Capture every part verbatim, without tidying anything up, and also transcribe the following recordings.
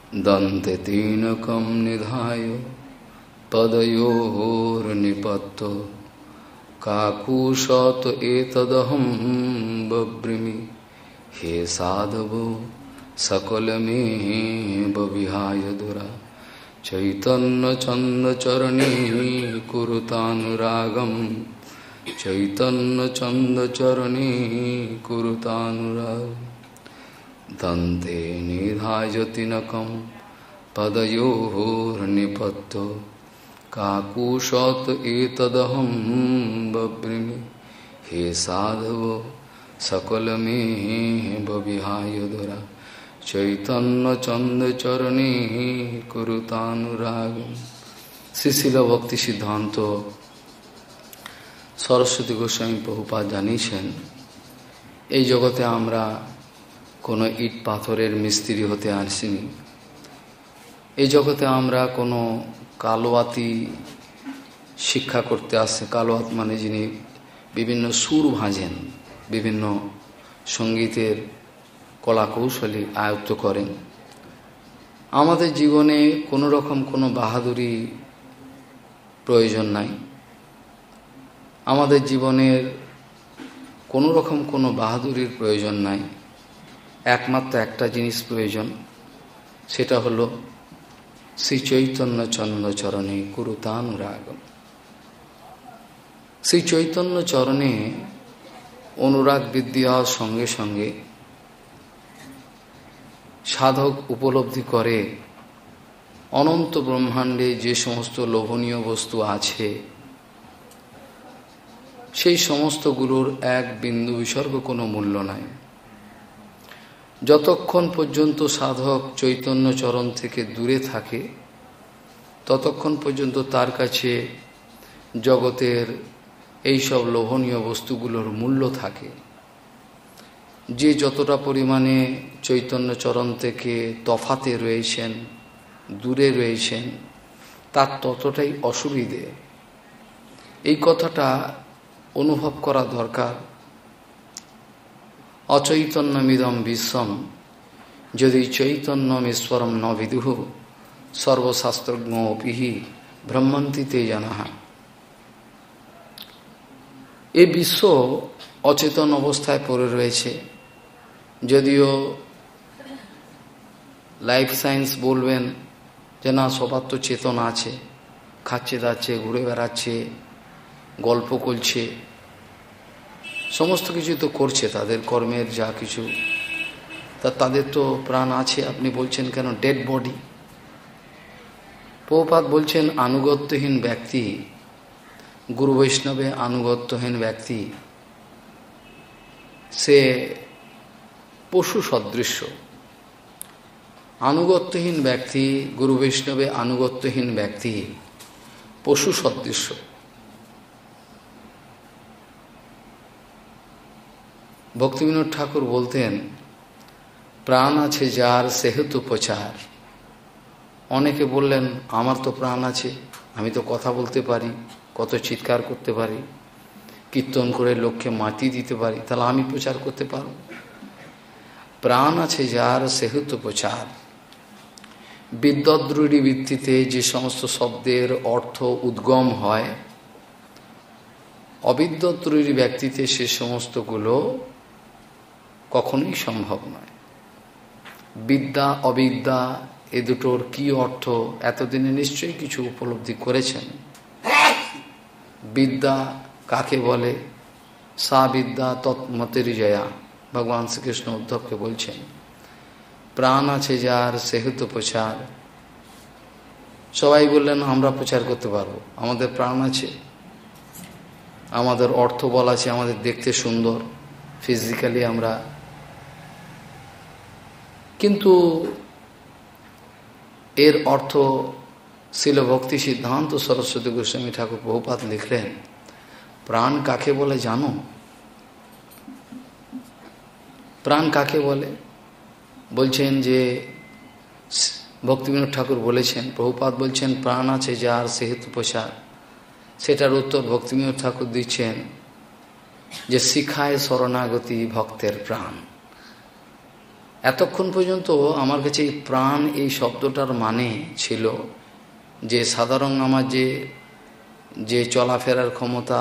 दन्ते तीनकं निधाय पदयोर्निपत्तो काकुशत एतदहं बभ्रिमि हे साधवो सकलमेव विहाय दुरा चैतन्यचन्दचरणे कुरुतानुरागं चैतन्यचन्दचरणे कुरुतानुरागम् दन्ते निधाय तिनकं पदयोर्निपत्तो काकुशत एतदहं बभ्रिमि हे साधवो सकलमेव विहाय दुरा चैतन्यचन्दचरणे कुरुतानुरागम्। श्री शिल भक्ति सिद्धांत सरस्वती गोस्वामी प्रभुपाद জানিয়েছেন, এই জগতে আমরা কোনো ইট পাথরের মিস্ত্রি হতে আসিনি। এই জগতে আমরা কোনো কালোয়াতি শিক্ষা করতে আসে। কালোয়াত মানে যিনি বিভিন্ন সুর ভাঁজেন, বিভিন্ন সঙ্গীতের কলাকৌশলী আয়ত্ত করেন। আমাদের জীবনে কোনো রকম কোনো বাহাদুরি প্রয়োজন নাই। আমাদের জীবনের কোনো রকম কোনো বাহাদুরির প্রয়োজন নাই। একমাত্র একটা জিনিস প্রয়োজন, সেটা হলো শ্রী চৈতন্য চন্দ্র চরণে কুরুতানুরাগম। শ্রী চৈতন্য চরণে অনুরাগ বৃদ্ধি হওয়ার সঙ্গে সঙ্গে সাধক উপলব্ধি করে অনন্ত ব্রহ্মাণ্ডে যে সমস্ত লোভনীয় বস্তু আছে সেই সমস্তগুলোর এক বিন্দু বিসর্গ কোনো মূল্য নাই। যতক্ষণ পর্যন্ত সাধক চৈতন্য চরণ থেকে দূরে থাকে ততক্ষণ পর্যন্ত তার কাছে জগতের এই সব লোভনীয় বস্তুগুলোর মূল্য থাকে। যে যতটা পরিমাণে চৈতন্য চরণ থেকে তফাতে রয়েছেন, দূরে রয়েছেন, তার ততটাই অসুবিধে। এই কথাটা অনুভব করা দরকার। অচৈতন্যমিদম বিশ্বম যদি চৈতন্যমেশ্বরম ন বিদুঃ সর্বশাস্ত্রজ্ঞ অপিহি ব্রহ্মন্তি তে জানাহা। এই বিশ্ব অচেতন অবস্থায় পড়ে রয়েছে। যদিও লাইফ সায়েন্স বলবেন যে না, সবার তো চেতনা আছে, খাচ্ছে দাচ্ছে, ঘুরে বেড়াচ্ছে, গল্প করছে, সমস্ত কিছু তো করছে, তাদের কর্মের যা কিছু, তা তাদের তো প্রাণ আছে। আপনি বলছেন কেন ডেড বডি? প্রভুপাদ বলছেন আনুগত্যহীন ব্যক্তি, গুরু বৈষ্ণবে আনুগত্যহীন ব্যক্তি সে পশু সদৃশ্য। আনুগত্যহীন ব্যক্তি, গুরু বৈষ্ণবে আনুগত্যহীন ব্যক্তি পশু সদৃশ্য। ভক্তিবিনোদ ঠাকুর বলতেন প্রাণ আছে যার সেহেতু প্রচার। অনেকে বললেন আমার তো প্রাণ আছে, আমি তো কথা বলতে পারি, কত চিৎকার করতে পারি, কীর্তন করে লোককে মাটি দিতে পারি, তাহলে আমি প্রচার করতে পারব? প্রাণ আছে যার সেহেতু প্রচার। বিদ্যদ্রুড়ি ভিত্তিতে যে সমস্ত শব্দের অর্থ উদ্গম হয়, অবিদ্যদ্রুড়ি ব্যক্তিতে সে সমস্তগুলো কখনোই সম্ভব নয়। বিদ্যা অবিদ্যা এ দুটোর কি অর্থ এতদিনে নিশ্চয়ই কিছু উপলব্ধি করেছেন। বিদ্যা কাকে বলে? সা বিদ্যা তৎমতেরি জয়া। ভগবান শ্রীকৃষ্ণ উদ্ধবকে বলছেন প্রাণ আছে যার সেহেতু প্রচার। সবাই বললেন আমরা প্রচার করতে পারবো, আমাদের প্রাণ আছে, আমাদের অর্থ বল আছে, আমাদের দেখতে সুন্দর, ফিজিক্যালি আমরা। কিন্তু এর অর্থ শিল ভক্তি সিদ্ধান্ত সরস্বতী গোস্বামী ঠাকুর প্রভুপাদ লিখলেন প্রাণ কাকে বলে জানো? প্রাণ কাকে বলে? বলছেন যে ভক্তিবিনোদ ঠাকুর বলেছেন, প্রভুপাদ বলছেন প্রাণ আছে যার সেহেতু প্রচার। সেটার উত্তর ভক্তিবিনোদ ঠাকুর দিচ্ছেন যে শিখায় শরণাগতি ভক্তের প্রাণ। এতক্ষণ পর্যন্ত আমার কাছে এই প্রাণ এই শব্দটার মানে ছিল যে সাধারণ আমার যে যে চলাফেরার ক্ষমতা,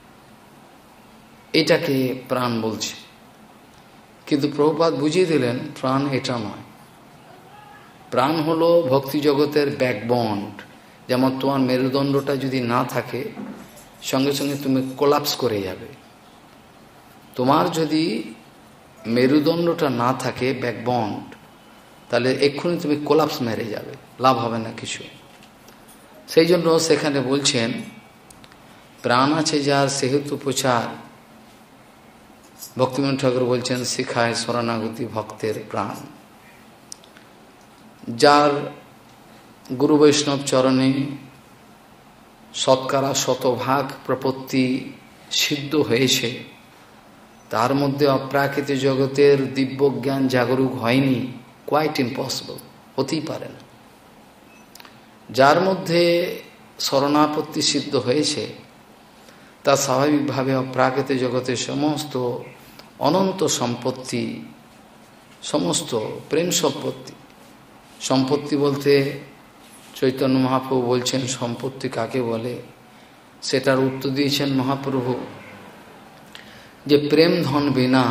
এটাকে প্রাণ বলছে। কিন্তু প্রভুপাদ বুঝিয়ে দিলেন প্রাণ এটা নয়। প্রাণ হলো ভক্তি জগতের ব্যাকবন্ড। যেমন তোমার মেরুদণ্ডটা যদি না থাকে, সঙ্গে সঙ্গে তুমি কোলাপস করে যাবে। তোমার যদি মেরুদণ্ডটা না থাকে, ব্যাকবন্ড, তাহলে এক্ষুনি তুমি কোলাপস মেরে যাবে, লাভ হবে না কিছু। সেই জন্য সেখানে বলছেন প্রাণ আছে যার সেহেতু প্রচার। ভক্তিবিনোদ ঠাকুর বলছেন শিখায় শরণাগতি ভক্তের প্রাণ। যার গুরু বৈষ্ণব চরণে শতকরা শতভাগ প্রপত্তি সিদ্ধ হয়েছে, তার মধ্যে অপ্রাকৃত জগতের দিব্য জ্ঞান জাগরুক হয়নি, কোয়াইট ইম্পসিবল, হতেই পারে না। যার মধ্যে শরণাপত্তি সিদ্ধ হয়েছে, তা স্বাভাবিকভাবে অপ্রাকৃত জগতের সমস্ত অনন্ত সম্পত্তি, সমস্ত প্রেম সম্পত্তি, সম্পত্তি বলতে চৈতন্য মহাপ্রভু বলছেন সম্পত্তি কাকে বলে, সেটার উত্তর দিয়েছেন মহাপ্রভু যে প্রেম ধন বিনা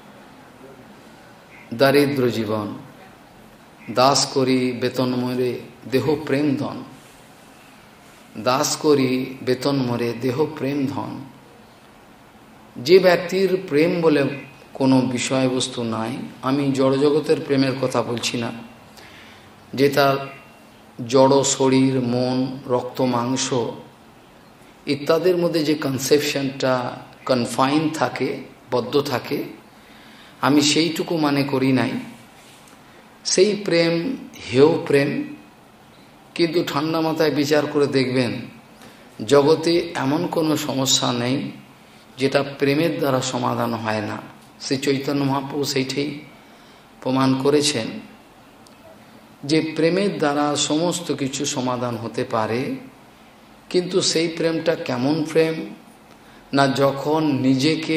দারিদ্র জীবন, দাস করি বেতন মরে দেহ প্রেম ধন, দাস করি বেতন মরে দেহ প্রেম ধন। যে ব্যক্তির প্রেম বলে কোনো বিষয়বস্তু নাই, আমি জড়জগতের প্রেমের কথা বলছি না, যে তার জড় শরীর, মন, রক্ত, মাংস ইত্যাদির মধ্যে যে কনসেপশনটা কনফাইন থাকে, বদ্ধ থাকে, আমি সেইটুকু মানে করি নাই, সেই প্রেম হেয় প্রেম। কিন্তু ঠান্ডা মাথায় বিচার করে দেখবেন জগতে এমন কোনো সমস্যা নেই যেটা প্রেমের দ্বারা সমাধান হয় না। শ্রী চৈতন্য মহাপ্রভু সেইটাই প্রমাণ করেছেন যে প্রেমের দ্বারা সমস্ত কিছু সমাধান হতে পারে। কিন্তু সেই প্রেমটা কেমন প্রেম না, যখন নিজেকে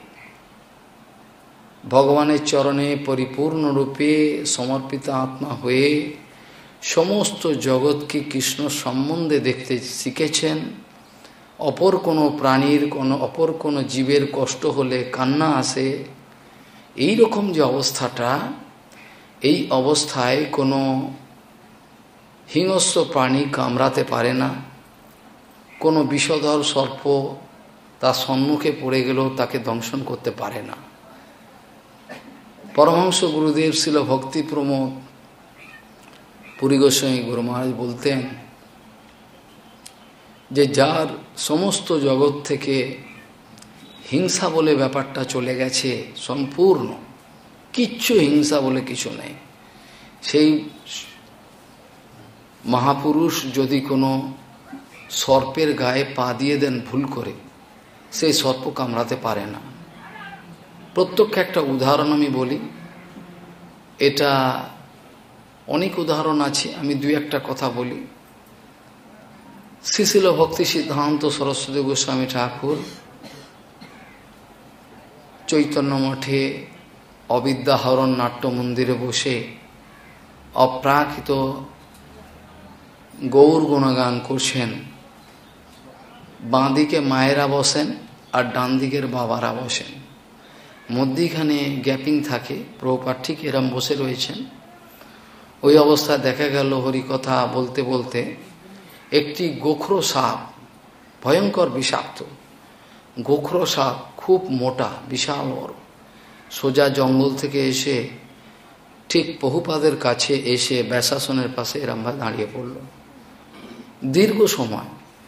ভগবানের চরণে পরিপূর্ণরূপে সমর্পিত আত্মা হয়ে সমস্ত জগৎকে কৃষ্ণ সম্বন্ধে দেখতে শিখেছেন। অপর কোনো প্রাণীর, কোনো অপর কোনো জীবের কষ্ট হলে কান্না আসে, এই রকম যে অবস্থাটা, এই অবস্থায় কোনো হিংস্র প্রাণী কামড়াতে পারে না, কোনো বিষধর সর্প তার সম্মুখে পড়ে গেলেও তাকে দংশন করতে পারে না। পরমহংস গুরুদেব ছিল ভক্তি প্রমোদ পুরী গোস্বামী গুরু মহারাজ বলতেন যে যার সমস্ত জগৎ থেকে হিংসা বলে ব্যাপারটা চলে গেছে সম্পূর্ণ, কিচ্ছু হিংসা বলে কিছু নেই, সেই মহাপুরুষ যদি কোনো সর্পের গায়ে পা দিয়ে দেন ভুল করে, সেই সর্প কামড়াতে পারে না। প্রত্যক্ষ একটা উদাহরণ আমি বলি, এটা অনেক উদাহরণ আছে, আমি দুই একটা কথা বলি। শ্রীশিল ভক্তি সিদ্ধান্ত সরস্বতী গোস্বামী ঠাকুর চৈতন্য মঠে অবিদ্যাহরণ নাট্য মন্দিরে বসে অপ্রাকৃত গৌর গুণগান করছেন। বাঁ দিকে মায়েরা বসেন আর ডান দিকের বাবারা বসেন, মধ্যিখানে গ্যাপিং থাকে, প্রভুপাদ ঠিক এরম বসে রয়েছেন। ওই অবস্থায় দেখা গেল হরিকথা বলতে বলতে একটি গোখরো সাপ, ভয়ঙ্কর বিষাক্ত গোখরো সাপ, খুব মোটা, বিশাল বড়, সোজা জঙ্গল থেকে এসে ঠিক প্রভুপাদের কাছে এসে ব্যাসাসনের পাশে এরমভাবে দাঁড়িয়ে পড়ল। দীর্ঘ সময়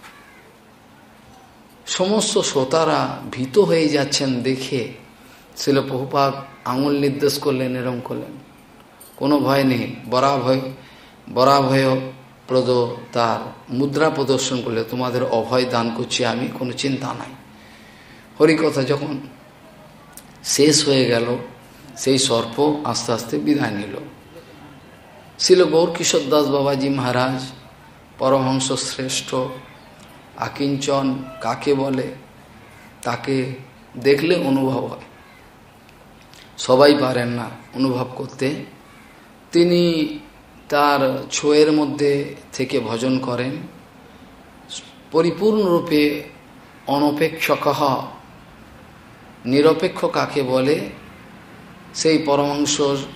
সমস্ত শ্রোতারা ভীত হয়ে যাচ্ছেন দেখে শিল প্রভুপাদ আঙুল নির্দেশ করলেন, এরম করলেন, কোনো ভয় নেই, বরাভয় বরাভয় প্রদ তার মুদ্রা প্রদর্শন করলে, তোমাদের অভয় দান করছি আমি, কোনো চিন্তা নাই। হরিকথা যখন শেষ হয়ে গেল, সেই সর্প আস্তে আস্তে বিদায় নিল। শিল গৌরকিশোর দাস বাবাজি মহারাজ, পরমহংস শ্রেষ্ঠ, আকিঞ্চন কাকে বলে তাকে দেখলে অনুভব হয়। সবাই পারেন না অনুভব করতে। তিনি তার ছোঁয়ের মধ্যে থেকে ভজন করেন। পরিপূর্ণরূপে অনপেক্ষক, নিরপেক্ষ কাকে বলে, সেই পরমাংশ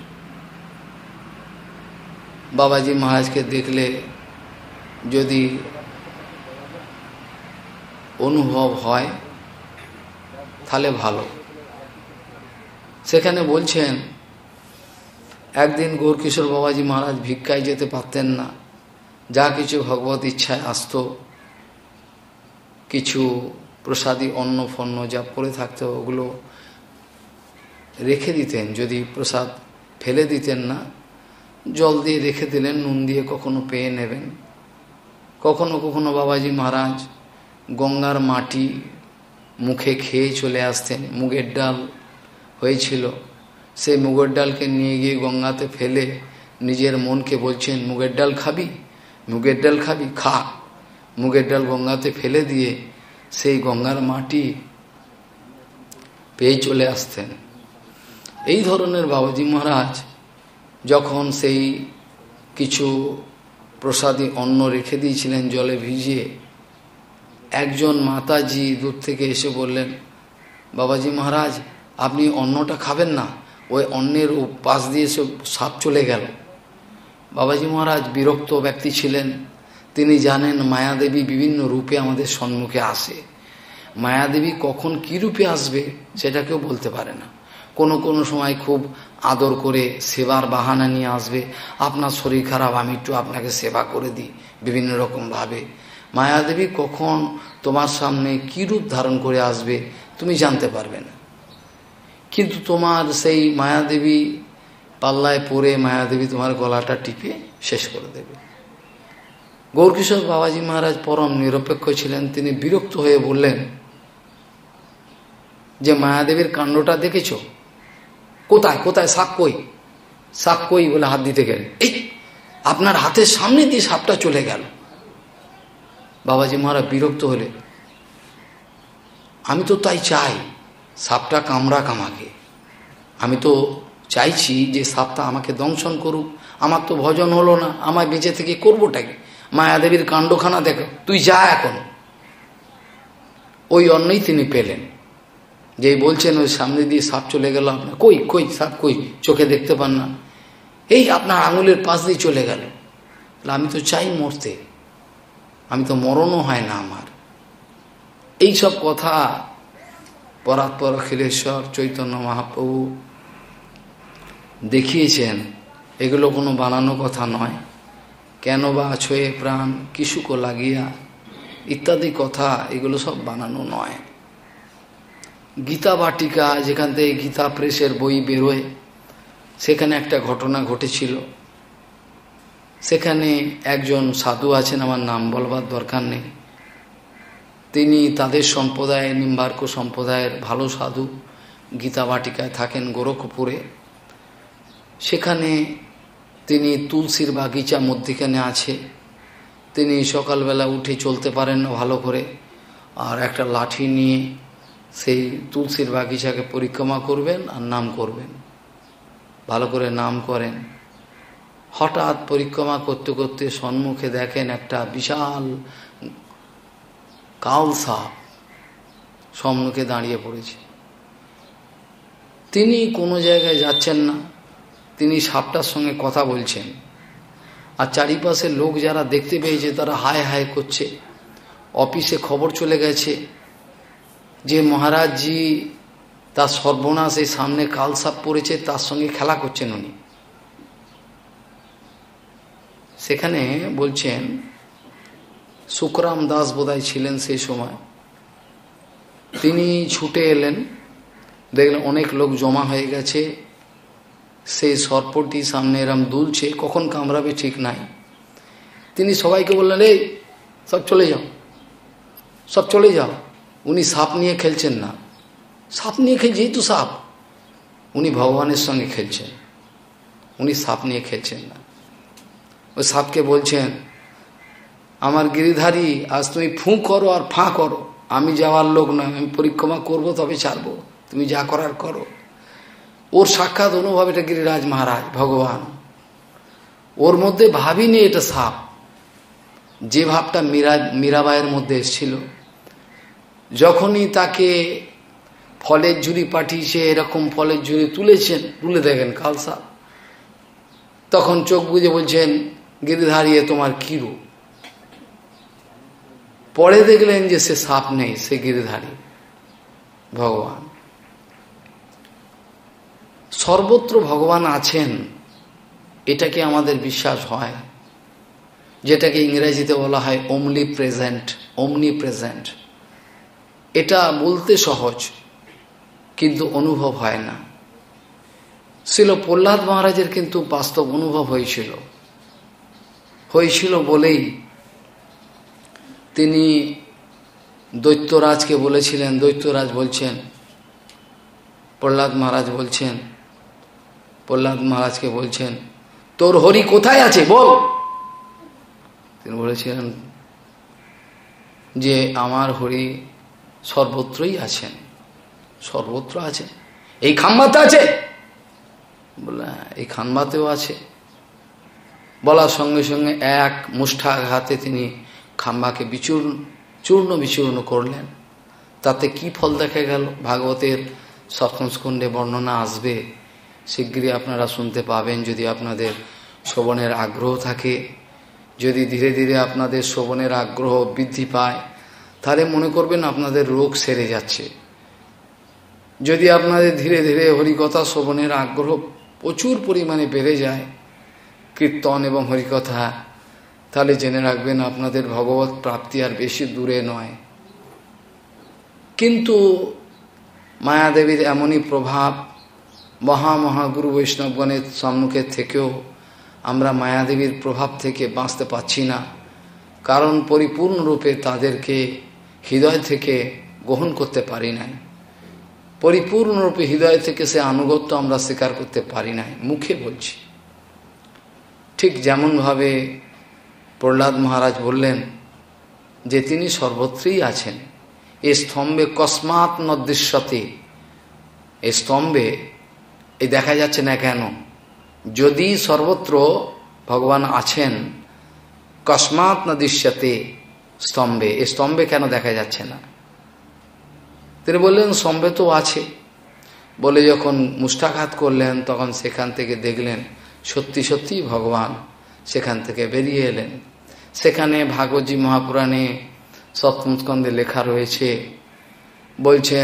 বাবাজি মহারাজকে দেখলে যদি অনুভব হয় তাহলে ভালো। সেখানে বলছেন একদিন গৌরকিশোর বাবাজি মহারাজ ভিক্ষায় যেতে পারতেন না, যা কিছু ভগবত ইচ্ছায় আসত, কিছু প্রসাদী অন্ন ফন্ন যা পড়ে থাকতো ওগুলো রেখে দিতেন, যদি প্রসাদ ফেলে দিতেন না, জল দিয়ে রেখে দিলেন, নুন দিয়ে কখনো পেয়ে নেবেন। কখনো কখনো বাবাজি মহারাজ গঙ্গার মাটি মুখে খেয়ে চলে আসতেন। মুগের ডাল হয়েছিল, সেই মুগের ডালকে নিয়ে গিয়ে গঙ্গাতে ফেলে নিজের মনকে বলছেন, মুগের ডাল খাবি, মুগের ডাল খাবি, খা। মুগের ডাল গঙ্গাতে ফেলে দিয়ে সেই গঙ্গার মাটি পেয়ে চলে আসতেন। এই ধরনের বাবাজি মহারাজ যখন সেই কিছু প্রসাদী অন্ন রেখে দিয়েছিলেন জলে ভিজিয়ে, একজন মাতাজি দূর থেকে এসে বললেন, বাবাজি মহারাজ আপনি অন্নটা খাবেন না, ওই অন্নের পাশ দিয়ে সব সাপ চলে গেল। বাবাজি মহারাজ বিরক্ত ব্যক্তি ছিলেন, তিনি জানেন মায়াদেবী বিভিন্ন রূপে আমাদের সম্মুখে আসে। মায়াদেবী কখন কী রূপে আসবে সেটা কেউ বলতে পারে না। কোনো কোনো সময় খুব আদর করে সেবার বাহানা নিয়ে আসবে, আপনার শরীর খারাপ আমি একটু আপনাকে সেবা করে দিই, বিভিন্ন রকমভাবে। মায়াদেবী কখন তোমার সামনে কী রূপ ধারণ করে আসবে তুমি জানতে পারবে না। কিন্তু তোমার সেই মায়াদেবী পাল্লায় পড়ে মায়াদেবী তোমার গলাটা টিপে শেষ করে দেবে। গৌরকিশোর বাবাজি মহারাজ পরম নিরপেক্ষ ছিলেন। তিনি বিরক্ত হয়ে বললেন যে মায়াদেবীর কাণ্ডটা দেখেছ? কোথায় কোথায় সাপ কই, সাপ কই বলে হাত দিতে গেলেন, এই আপনার হাতের সামনে দিয়ে সাপটা চলে গেল। বাবাজি মহারাজ বিরক্ত হলে, আমি তো তাই চাই সাপটা কামড়া কামাকে, আমি তো চাইছি যে সাপটা আমাকে দংশন করুক, আমার তো ভজন হলো না, আমায় বেঁচে থেকে করবোটাকে, মায়াদেবীর কাণ্ডখানা দেখো, তুই যা এখন। ওই অন্যই তিনি পেলেন, যেই বলছেন ওই সামনে দিয়ে সাপ চলে গেল, আপনার কই কই সাপ কই, চোখে দেখতে পান না, এই আপনার আঙুলের পাশ দিয়ে চলে গেল। আমি তো চাই মরতে, আমি তো মরণও হয় না আমার। এই সব কথা পরাৎপর অখিলেশ্বর চৈতন্য মহাপ্রভু দেখিয়েছেন। এগুলো কোনো বানানো কথা নয়। কেন বা ছয়ে প্রাণ কিশুক লাগিয়া ইত্যাদি কথা, এগুলো সব বানানো নয়। গীতা বাটিকা, যেখান থেকে গীতা প্রেসের বই বেরোয়, সেখানে একটা ঘটনা ঘটেছিল। সেখানে একজন সাধু আছেন, আমার নাম বলবার দরকার নেই, তিনি তাদের সম্প্রদায়ের নিম্বার্ক সম্প্রদায়ের ভালো সাধু, গীতা বাটিকায় থাকেন গোরখপুরে। সেখানে তিনি তুলসীর বাগিচা মধ্যিখানে আছে। তিনি সকালবেলা উঠে চলতে পারেন না ভালো করে, আর একটা লাঠি নিয়ে সেই তুলসীর বাগিচাকে পরিক্রমা করবেন আর নাম করবেন, ভালো করে নাম করেন। হঠাৎ পরিক্রমা করতে করতে সম্মুখে দেখেন একটা বিশাল কাল সাপ সম্মুখে দাঁড়িয়ে পড়েছে। তিনি কোনো জায়গায় যাচ্ছেন না, তিনি সাপটার সঙ্গে কথা বলছেন। আর চারিপাশের লোক যারা দেখতে পেয়েছে তারা হায় হায় করছে। অফিসে খবর চলে গেছে যে মহারাজজি তার সর্বনাশ, এই সামনে কাল সাপ পড়েছে, তার সঙ্গে খেলা করছেন উনি। সেখানে বলছেন সুখরাম দাস বোধহয় ছিলেন সেই সময়। তিনি ছুটে এলেন, দেখলেন অনেক লোক জমা হয়ে গেছে, সেই সর্পটি সামনে এরম দুলছে, কখন কামড়াবে ঠিক নাই। তিনি সবাইকে বললেন, এই সব চলে যাও, সব চলে যাও। উনি সাপ নিয়ে খেলছেন না, সাপ নিয়ে খেলছে, যেহেতু সাপ, উনি ভগবানের সঙ্গে খেলছেন, উনি সাপ নিয়ে খেলছেন না। ওই সাপকে বলছেন, আমার গিরিধারী আজ তুমি ফুঁ করো আর ফাঁ করো, আমি যাওয়ার লোক নয়, আমি পরিক্রমা করবো তবে ছাড়বো, তুমি যা করার করো। ওর সাক্ষাৎ অনুভব, এটা গিরিরাজ মহারাজ ভগবান। ওর মধ্যে ভাবিনি এটা সাপ। যে ভাবটা মীরা মীরাবাইয়ের মধ্যে এসেছিল, যখনই তাকে ফলের ঝুড়ি পাঠিয়েছে, এরকম ফলের ঝুড়ি তুলেছেন, তুলে দেখেন কাল সাপ, তখন চোখ বুজে বলছেন, গিরিধারী এ তোমার কি রূপ? পরে দেখলেন যে সে সাপ নেই, সে গিরিধারী ভগবান। সর্বত্র ভগবান আছেন, এটাকে আমাদের বিশ্বাস হয়, যেটাকে ইংরেজিতে বলা হয় ওমলি প্রেজেন্ট, ওমনি প্রেজেন্ট। এটা বলতে সহজ, কিন্তু অনুভব হয় না। ছিল প্রহ্লাদ মহারাজের কিন্তু বাস্তব অনুভব হয়েছিল, হয়েছিল বলেই তিনি দৈত্যরাজকে বলেছিলেন, দৈত্যরাজ বলছেন, প্রহ্লাদ মহারাজ বলছেন, প্রহ্লাদ মহারাজকে বলছেন, তোর হরি কোথায় আছে বল। তিনি বলেছিলেন যে আমার হরি সর্বত্রই আছেন, সর্বত্র আছেন। এই খাম্বাতে আছে? বলে এই খাম্বাতেও আছে। বলার সঙ্গে সঙ্গে এক মুষ্ঠাঘাতে তিনি খাম্বাকে বিচূর্ণ চূর্ণ বিচূর্ণ করলেন। তাতে কি ফল দেখা গেল ভাগবতের সপ্তম স্কন্ধে বর্ণনা আসবে, শীঘ্রই আপনারা শুনতে পাবেন। যদি আপনাদের শ্রবণের আগ্রহ থাকে, যদি ধীরে ধীরে আপনাদের শ্রবণের আগ্রহ বৃদ্ধি পায়, তাহলে মনে করবেন আপনাদের রোগ সেরে যাচ্ছে। যদি আপনাদের ধীরে ধীরে হরিকথা শ্রবণের আগ্রহ প্রচুর পরিমাণে বেড়ে যায়, কীর্তন এবং হরিকথা, তাহলে জেনে রাখবেন আপনাদের ভগবত প্রাপ্তি আর বেশি দূরে নয়। কিন্তু মায়াদেবীর এমনই প্রভাব, মহা মহাগুরু বৈষ্ণবগণের সম্মুখের থেকেও আমরা মায়াদেবীর প্রভাব থেকে বাঁচতে পারছি না, কারণ পরিপূর্ণরূপে তাদেরকে হৃদয় থেকে গ্রহণ করতে পারি নাই। পরিপূর্ণরূপে হৃদয় থেকে সে আনুগত্য আমরা স্বীকার করতে পারি নাই, মুখে বলছি। ঠিক যেমনভাবে প্রহ্লাদ মহারাজ বললেন যে তিনি সর্বত্রই আছেন। এ স্তম্ভে কস্মাৎ ন দৃশ্যতে, এ স্তম্ভে এই দেখা যাচ্ছে না কেন? যদি সর্বত্র ভগবান আছেন, কস্মাৎ ন দৃশ্যতে স্তম্ভে, এ স্তম্ভে কেন দেখা যাচ্ছে না? তিনি বললেন স্তম্ভে তো আছে। বলে যখন মুষ্ঠাঘাত করলেন, তখন সেখান থেকে দেখলেন সত্যি সত্যি ভগবান সেখান থেকে বেরিয়ে এলেন। সেখানে ভাগবতী মহাপুরাণে সপ্তম স্কন্ধে লেখা রয়েছে, বলছেন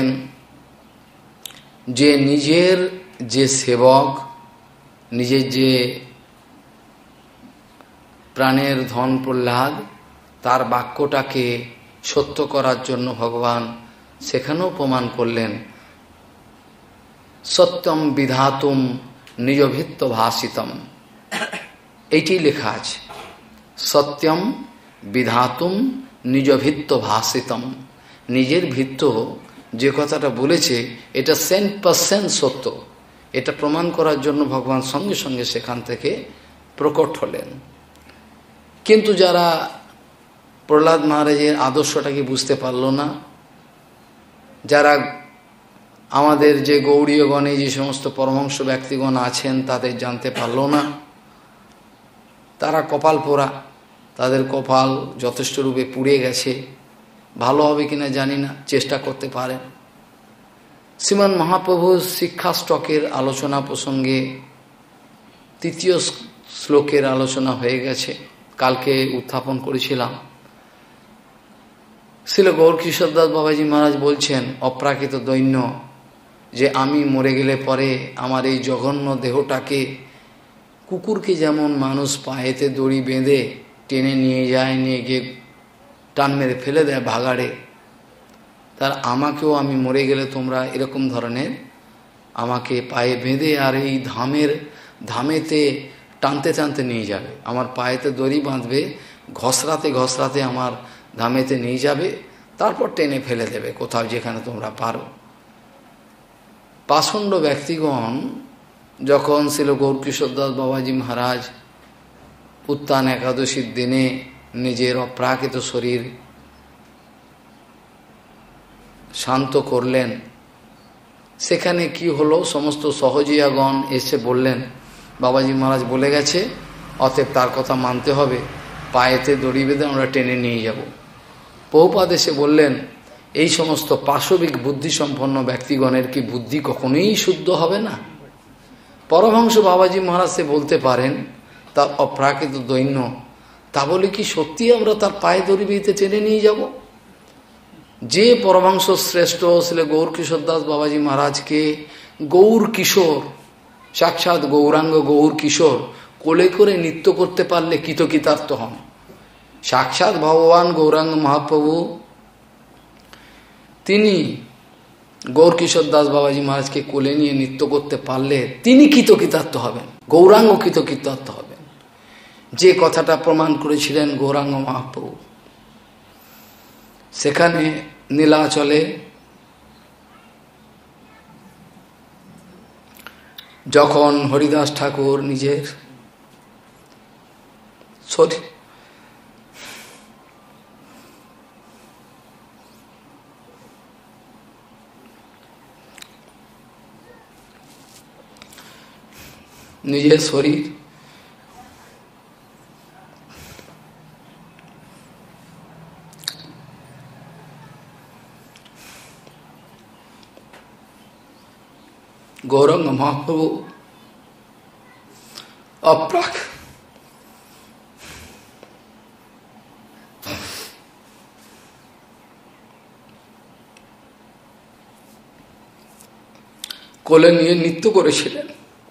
যে নিজের যে সেবক, নিজের যে প্রাণের ধন প্রহ্লাদ, তার বাক্যটাকে সত্য করার জন্য ভগবান সেখানেও প্রমাণ করলেন। সত্যম বিধাতুম নিজভিত্ত ভাষিতম, এইটি লেখা আছে। সত্যম বিধাতুম নিজভিত্ত ভাষিতম, নিজের ভিত্ত যে কথাটা বলেছে এটা সেন্ট পার্সেন্ট সত্য, এটা প্রমাণ করার জন্য ভগবান সঙ্গে সঙ্গে সেখান থেকে প্রকট হলেন। কিন্তু যারা প্রহ্লাদ মহারাজের আদর্শটাকে বুঝতে পারল না, যারা আমাদের যে গৌড়ীয়গণে যে সমস্ত পরমহংস ব্যক্তিগণ আছেন তাদের জানতে পারল না, তারা কপাল পোড়া, তাদের কপাল যথেষ্ট রূপে পুড়ে গেছে। ভালো হবে কিনা জানি না, চেষ্টা করতে পারেন। শ্রীমান মহাপ্রভুর শিক্ষা স্টকের আলোচনা প্রসঙ্গে তৃতীয় শ্লোকের আলোচনা হয়ে গেছে, কালকে উত্থাপন করেছিলাম। শ্রীল গৌরকিশোর দাস বাবাজি মহারাজ বলছেন অপ্রাকৃত দৈন্য, যে আমি মরে গেলে পরে আমার এই জঘন্য দেহটাকে কুকুরকে যেমন মানুষ পায়েতে দড়ি বেঁধে টেনে নিয়ে যায়, নিয়ে গিয়ে টান মেরে ফেলে দেয় ভাগাড়ে, তার আমাকেও আমি মরে গেলে তোমরা এরকম ধরনের আমাকে পায়ে বেঁধে আর এই ধামের ধামেতে টানতে টানতে নিয়ে যাবে, আমার পায়েতে দড়ি বাঁধবে, ঘসরাতে ঘসরাতে আমার ধামেতে নিয়ে যাবে, তারপর টেনে ফেলে দেবে কোথাও যেখানে তোমরা পারো। পাষণ্ড ব্যক্তিগণ যখন ছিল গৌরকিশোর দাস বাবাজি মহারাজ উত্তান একাদশীর দিনে নিজের অপ্রাকৃত শরীর শান্ত করলেন, সেখানে কি হলো, সমস্ত সহজিয়াগণ এসে বললেন বাবাজি মহারাজ বলে গেছে, অতএব তার কথা মানতে হবে, পায়েতে দড়ি বেঁধে আমরা টেনে নিয়ে যাব। প্রভুপাদ এসে বললেন, এই সমস্ত পাশবিক বুদ্ধিসম্পন্ন ব্যক্তিগণের কি বুদ্ধি কখনোই শুদ্ধ হবে না? পরমহংস বাবাজি মহারাজ সে বলতে পারেন তার অপ্রাকৃত দৈন্য, তা বলে কি সত্যি আমরা তার পায়ে দড়ি বেঁধে টেনে নিয়ে যাব? যে পরমহংস শ্রেষ্ঠ শ্রী গৌর কিশোর দাস বাবাজি মহারাজকে গৌর কিশোর, সাক্ষাৎ গৌরাঙ্গ গৌর কিশোর কোলে করে নৃত্য করতে পারলে কৃতকৃতার্থ হন। সাক্ষাৎ ভগবান গৌরাঙ্গ মহাপ্রভু তিনি গৌর কিশোর দাস বাবাজি মহারাজকে কোলে নিয়ে নৃত্য করতে পারলে তিনি কৃতকৃতার্থ হবেন, গৌরাঙ্গ কৃতকৃতার্থ হবেন, যে কথাটা প্রমাণ করেছিলেন গৌরাঙ্গ মহাপ্রভু। সেখানে নীলাচলে যখন হরিদাস ঠাকুর নিজের শরীর নিজের শরীর গৌরাঙ্গ মহাপ্রভু অপ্রাক কোলে নিয়ে নৃত্য করেছিলেন।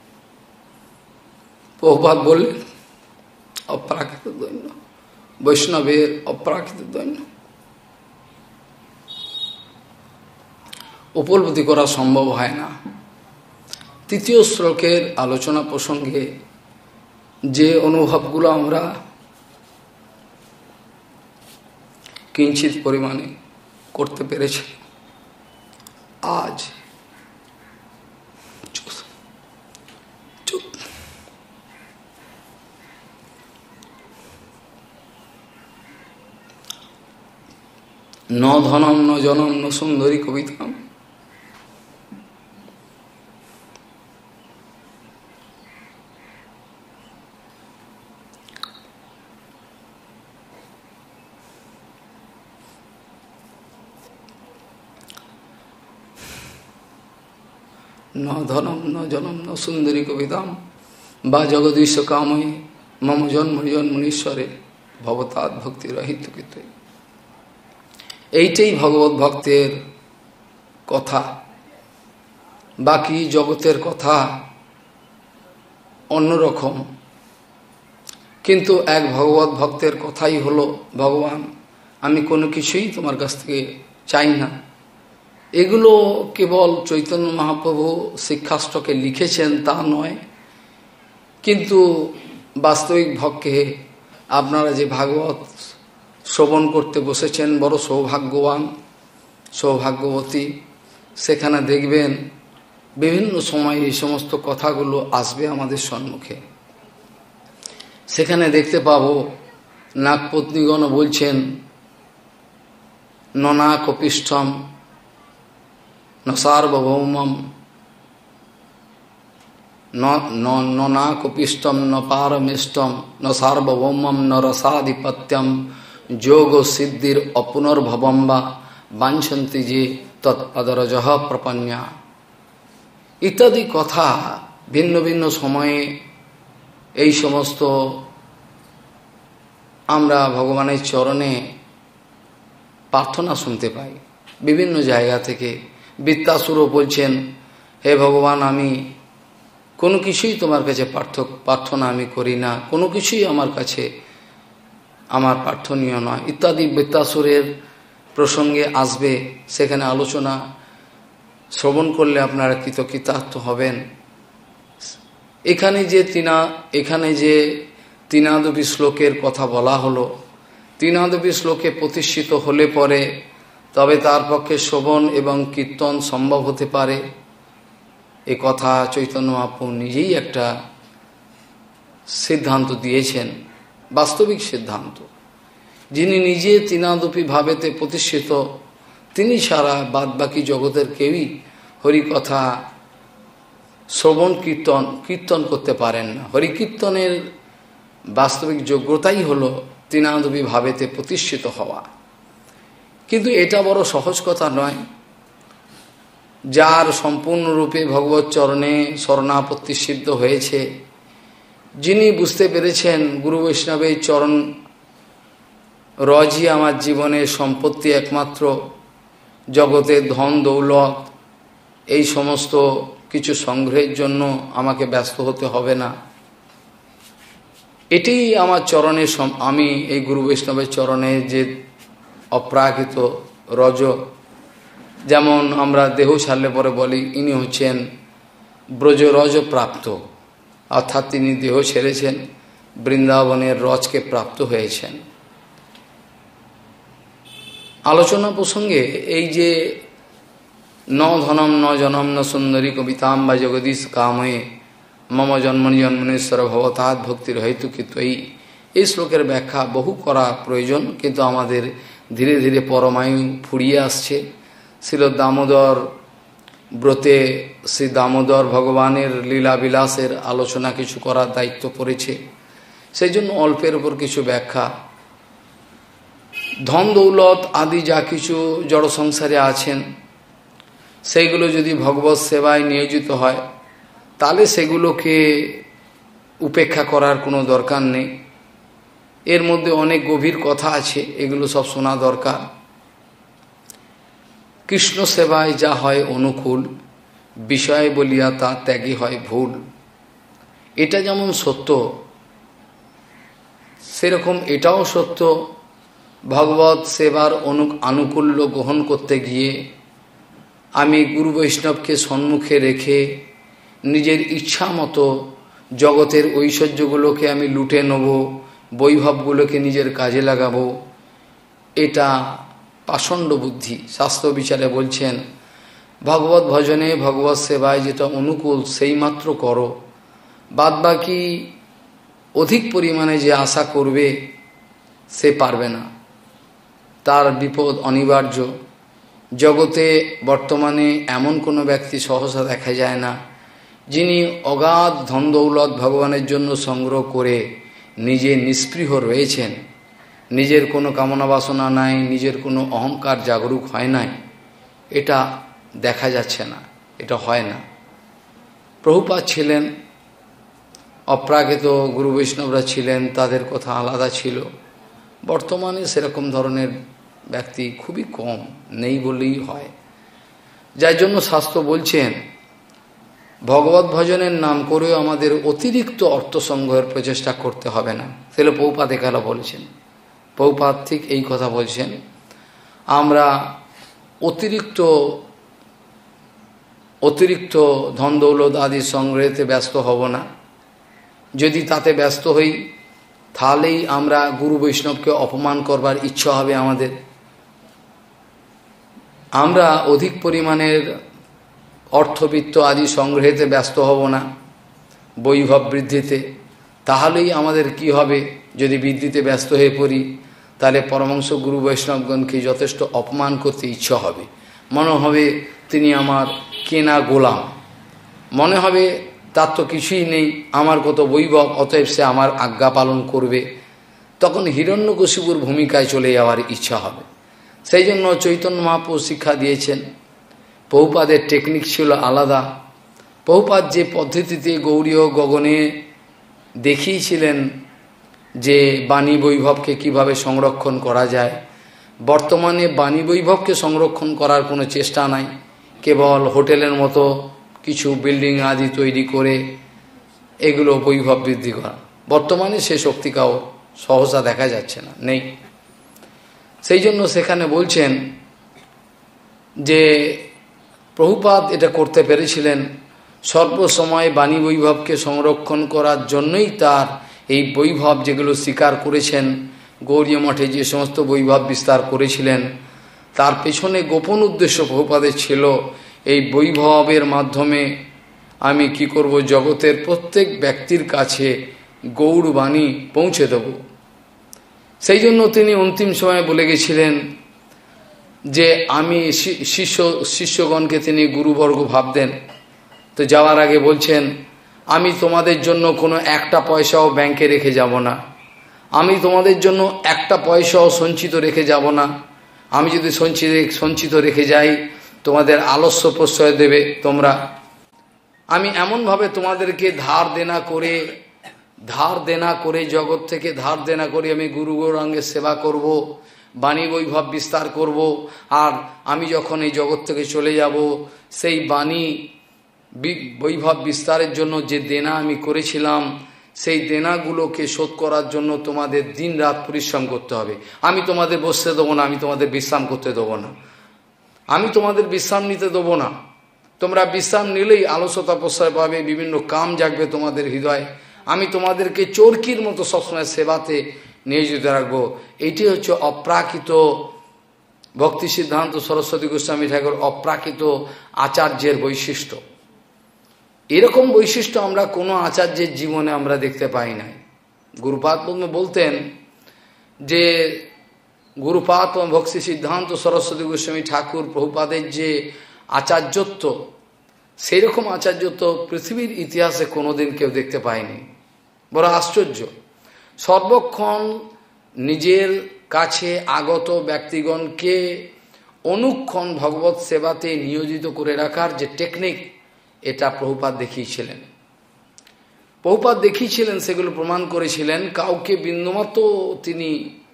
প্রভুপাদ বললেন অপ্রাকৃত দৈন্য, বৈষ্ণবের অপ্রাকৃত দৈন্য উপলব্ধি করা সম্ভব হয় না। তৃতীয় শ্লোকের আলোচনা প্রসঙ্গে যে অনুভবগুলো আমরা কিঞ্চিত পরিমাণে করতে পেরেছি, আজ ন ধনম ন জনম ন সুন্দরী কবিতাম, ন ধনম ন জনম ন সুন্দরী কবিতাম বা জগদীশ কাময়ে মম জন্ম জন্মনীশ্বরে ভবতাৎ ভক্তি রহিত কৃত। এইটাই ভগবত ভক্তের কথা, বাকি জগতের কথা অন্যরকম। কিন্তু এক ভগবত ভক্তের কথাই হলো, ভগবান আমি কোনো কিছুই তোমার কাছ থেকে চাই না। এগুলো কেবল চৈতন্য মহাপ্রভু শিক্ষাষ্টকে লিখেছেন তা নয়, কিন্তু বাস্তবিক ভক্তে আপনারা যে ভাগবত শ্রবণ করতে বসেছেন বড় সৌভাগ্যবান সৌভাগ্যবতী। সেখানে দেখবেন বিভিন্ন সময় এই সমস্ত কথাগুলো আসবে আমাদের সম্মুখে। সেখানে দেখতে পাবো নাগপত্নীগণ বলছেন ননা কপিষ্ঠম ন সার্বভৌমম ননা কপিষ্ঠম ন পারমেষ্টম ন সার্বভৌমম ন রসাধিপত্যম যোগ সিদ্ধির অপুনর্ভবম বা বাঞ্ছন্তি যে তৎপদরজহ প্রপন্যা ইত্যাদি কথা ভিন্ন ভিন্ন সময়ে এই সমস্ত আমরা ভগবানের চরণে প্রার্থনা শুনতে পাই বিভিন্ন জায়গা থেকে। বৃত্তাসুরও বলছেন, হে ভগবান আমি কোনো কিছুই তোমার কাছে প্রার্থনা আমি করি না, কোনো কিছুই আমার কাছে আমার প্রার্থনীয় নয় ইত্যাদি বৃত্তাসুরের প্রসঙ্গে আসবে। সেখানে আলোচনা শ্রবণ করলে আপনারা কৃতকৃতার্থ হবেন। এখানে যে তিনা এখানে যে তিনাদপি শ্লোকের কথা বলা হলো, তিনাদপি শ্লোকে প্রতিষ্ঠিত হলে পরে তবে তার পক্ষে শ্রবণ এবং কীর্তন সম্ভব হতে পারে। এ কথা চৈতন্য মহাপ্রভু নিজেই একটা সিদ্ধান্ত দিয়েছেন, বাস্তবিক সিদ্ধান্ত। যিনি নিজে তিনাদপি ভাবেতে প্রতিষ্ঠিত, তিনি সারা বাদবাকি জগতের কেউই হরিকথা শ্রবণ কীর্তন কীর্তন করতে পারেন না। হরিকীর্তনের বাস্তবিক যোগ্যতাই হলো তৃণাদবী ভাবেতে প্রতিষ্ঠিত হওয়া। কিন্তু এটা বড় সহজ কথা নয়। যার সম্পূর্ণরূপে ভগবত চরণে শরণাপত্তি সিদ্ধ হয়েছে, যিনি বুঝতে পেরেছেন গুরু বৈষ্ণবের চরণ রজই আমার জীবনের সম্পত্তি, একমাত্র জগতের ধন দৌলত এই সমস্ত কিছু সংগ্রহের জন্য আমাকে ব্যস্ত হতে হবে না, এটাই আমার চরণে, আমি এই গুরু বৈষ্ণবের চরণে যে অপ্রাকৃত রজ, যেমন আমরা দেহ ছাড়লে পরে বলি ইনি হচ্ছেন ব্রজরজ প্রাপ্ত, অর্থাৎ তিনি দেহ ছেড়েছেন, বৃন্দাবনের রজকে প্রাপ্ত হয়েছেন। আলোচনা প্রসঙ্গে এই যে ন ধনম ন জনম ন সুন্দরী কবিতাম বা জগদীশ কাময়ে মম জন্মনি জন্মনেশ্বর ভবতাৎ ভক্তির হেতুকে ত্বয়ি, এই শ্লোকের ব্যাখ্যা বহু করা প্রয়োজন, কিন্তু আমাদের ধীরে ধীরে পরমায়ু ফুরিয়ে আসছে। শ্রী দামোদর ব্রতে শ্রী দামোদর ভগবানের লীলাবিলাসের আলোচনা কিছু করার দায়িত্ব পড়েছে, সেই জন্য অল্পের উপর কিছু ব্যাখ্যা। ধন দৌলত আদি যা কিছু জড় সংসারে আছেন, সেইগুলো যদি ভগবৎ সেবায় নিয়োজিত হয় তাহলে সেগুলোকে উপেক্ষা করার কোনো দরকার নেই। এর মধ্যে অনেক গভীর কথা আছে, এগুলো সব শোনা দরকার। কৃষ্ণ সেবায় যা হয় অনুকূল, বিষয় বলিয়া তা ত্যাগী হয় ভুল। এটা যেমন সত্য, সেরকম এটাও সত্য, ভগবৎ সেবার অনু আনুকূল্য গ্রহণ করতে গিয়ে আমি গুরু বৈষ্ণবকে সম্মুখে রেখে নিজের ইচ্ছা মতো জগতের ঐশ্বর্যগুলোকে আমি লুটে নেব, বৈভবগুলোকে নিজের কাজে লাগাবো, এটা পাষণ্ড বুদ্ধি। শাস্ত্র বিচারে বলছেন ভগবত ভজনে ভগবত সেবায় যেটা অনুকূল সেই মাত্র করো, বাদবাকি অধিক পরিমাণে যে আশা করবে সে পারবে না, তার বিপদ অনিবার্য। জগতে বর্তমানে এমন কোনো ব্যক্তি সহসা দেখা যায় না যিনি অগাধ ধন দৌলত ভগবানের জন্য সংগ্রহ করে নিজে নিস্পৃহ রয়েছেন, নিজের কোনো কামনা বাসনা নাই, নিজের কোনো অহংকার জাগরুক হয় নাই, এটা দেখা যাচ্ছে না, এটা হয় না। প্রভুপাদ ছিলেন, অপ্রাকৃত গুরু বৈষ্ণবরা ছিলেন, তাদের কথা আলাদা ছিল। বর্তমানে সেরকম ধরনের ব্যক্তি খুবই কম, নেই বললেই হয়। যার জন্য শাস্ত্র বলছেন ভগবত ভজনের নাম করেও আমাদের অতিরিক্ত অর্থ সংগ্রহের প্রচেষ্টা করতে হবে না। তাহলে প্রভুপাদ একালা বলেছেন, প্রভুপাদ ঠিক এই কথা বলছেন, আমরা অতিরিক্ত অতিরিক্ত ধন দৌলত আদি সংগ্রহেতে ব্যস্ত হব না। যদি তাতে ব্যস্ত হই তাহলেই আমরা গুরু বৈষ্ণবকে অপমান করবার ইচ্ছা হবে আমাদের। আমরা অধিক পরিমাণের অর্থবিত্ত আদি সংগ্রহেতে ব্যস্ত হব না, বৈভব বৃদ্ধিতে। তাহলেই আমাদের কি হবে, যদি বৃদ্ধিতে ব্যস্ত হয়ে পড়ি তাহলে পরমাংশ গুরু বৈষ্ণবগণকে যথেষ্ট অপমান করতে ইচ্ছা হবে। মনে হবে তিনি আমার কেনা গোলাম, মনে হবে তার তো কিছুই নেই, আমার কত বৈভব, অতএব সে আমার আজ্ঞা পালন করবে। তখন হিরণ্যকশিপুর ভূমিকায় চলে যাওয়ার ইচ্ছা হবে। সেই জন্য চৈতন্য মহাপ্রভু শিক্ষা দিয়েছেন। প্রভুপাদের টেকনিক ছিল আলাদা। প্রভুপাদ যে পদ্ধতিতে গৌড়ীয় গগনে দেখিয়েছিলেন যে বাণী বৈভবকে কিভাবে সংরক্ষণ করা যায়, বর্তমানে বাণী বৈভবকে সংরক্ষণ করার কোনো চেষ্টা নাই। কেবল হোটেলের মতো কিছু বিল্ডিং আদি তৈরি করে এগুলো বৈভব বৃদ্ধি করা, বর্তমানে সে শক্তিকাও সহসা দেখা যাচ্ছে না, নেই। সেই জন্য সেখানে বলছেন যে প্রভুপাদ এটা করতে পেরেছিলেন, সর্বসময় বাণী বৈভবকে সংরক্ষণ করার জন্যই তার এই বৈভব যেগুলো স্বীকার করেছেন, গৌড়ীয় মঠে যে সমস্ত বৈভব বিস্তার করেছিলেন, তার পেছনে গোপন উদ্দেশ্য প্রভুপাদের ছিল এই বৈভবের মাধ্যমে আমি কি করব, জগতের প্রত্যেক ব্যক্তির কাছে গৌড় বাণী পৌঁছে দেব। সেই জন্য তিনি অন্তিম সময়ে বলে গেছিলেন যে আমি শিষ্য শিষ্যগণকে তিনি গুরুবর্গ ভাবতেন। তো যাওয়ার আগে বলছেন, আমি তোমাদের জন্য কোনো একটা পয়সাও ব্যাংকে রেখে যাব না, আমি তোমাদের জন্য একটা পয়সাও সঞ্চিত রেখে যাব না। আমি যদি সঞ্চিত সঞ্চিত রেখে যাই তোমাদের আলস্য প্রশ্রয় দেবে তোমরা। আমি এমনভাবে তোমাদেরকে ধার দেনা করে ধার দেনা করে জগৎ থেকে ধার দেনা করে আমি গুরু গৌরাঙ্গের সেবা করব, বাণী বৈভব বিস্তার করব। আর আমি যখন এই জগৎ থেকে চলে যাব, সেই বাণী বৈভব বিস্তারের জন্য যে দেনা আমি করেছিলাম, সেই দেনাগুলোকে শোধ করার জন্য তোমাদের দিন রাত পরিশ্রম করতে হবে। আমি তোমাদের বসতে দেবো না, আমি তোমাদের বিশ্রাম করতে দেবো না, আমি তোমাদের বিশ্রাম নিতে দেবো না। তোমরা বিশ্রাম নিলেই আলস্যতা প্রশ্রয় পাবে, বিভিন্ন কাম জাগবে তোমাদের হৃদয়ে। আমি তোমাদেরকে চরকির মতো সবসময় সেবাতে নিয়োজিত রাখবো। এটি হচ্ছে অপ্রাকৃত ভক্তি সিদ্ধান্ত সরস্বতী গোস্বামী ঠাকুর অপ্রাকৃত আচার্যের বৈশিষ্ট্য। এরকম বৈশিষ্ট্য আমরা কোনো আচার্যের জীবনে আমরা দেখতে পাই নাই। গুরুপাদ বলতেন যে গুরুপাদ ভক্তি সিদ্ধান্ত সরস্বতী গোস্বামী ঠাকুর প্রভুপাদের যে আচার্যত্ব, সেই রকম আচার্যত্ব পৃথিবীর ইতিহাসে কোনোদিন কেউ দেখতে পায়নি। বড় আশ্চর্য। সর্বক্ষণ নিজের কাছে আগত ব্যক্তিগণকে অনুক্ষণ ভগবত সেবাতে নিয়োজিত করে রাখার যে টেকনিক, এটা প্রভুপাদ দেখিয়েছিলেন। প্রভুপাদ দেখিয়েছিলেন, সেগুলো প্রমাণ করেছিলেন। কাউকে বিন্দুমাত্র তিনি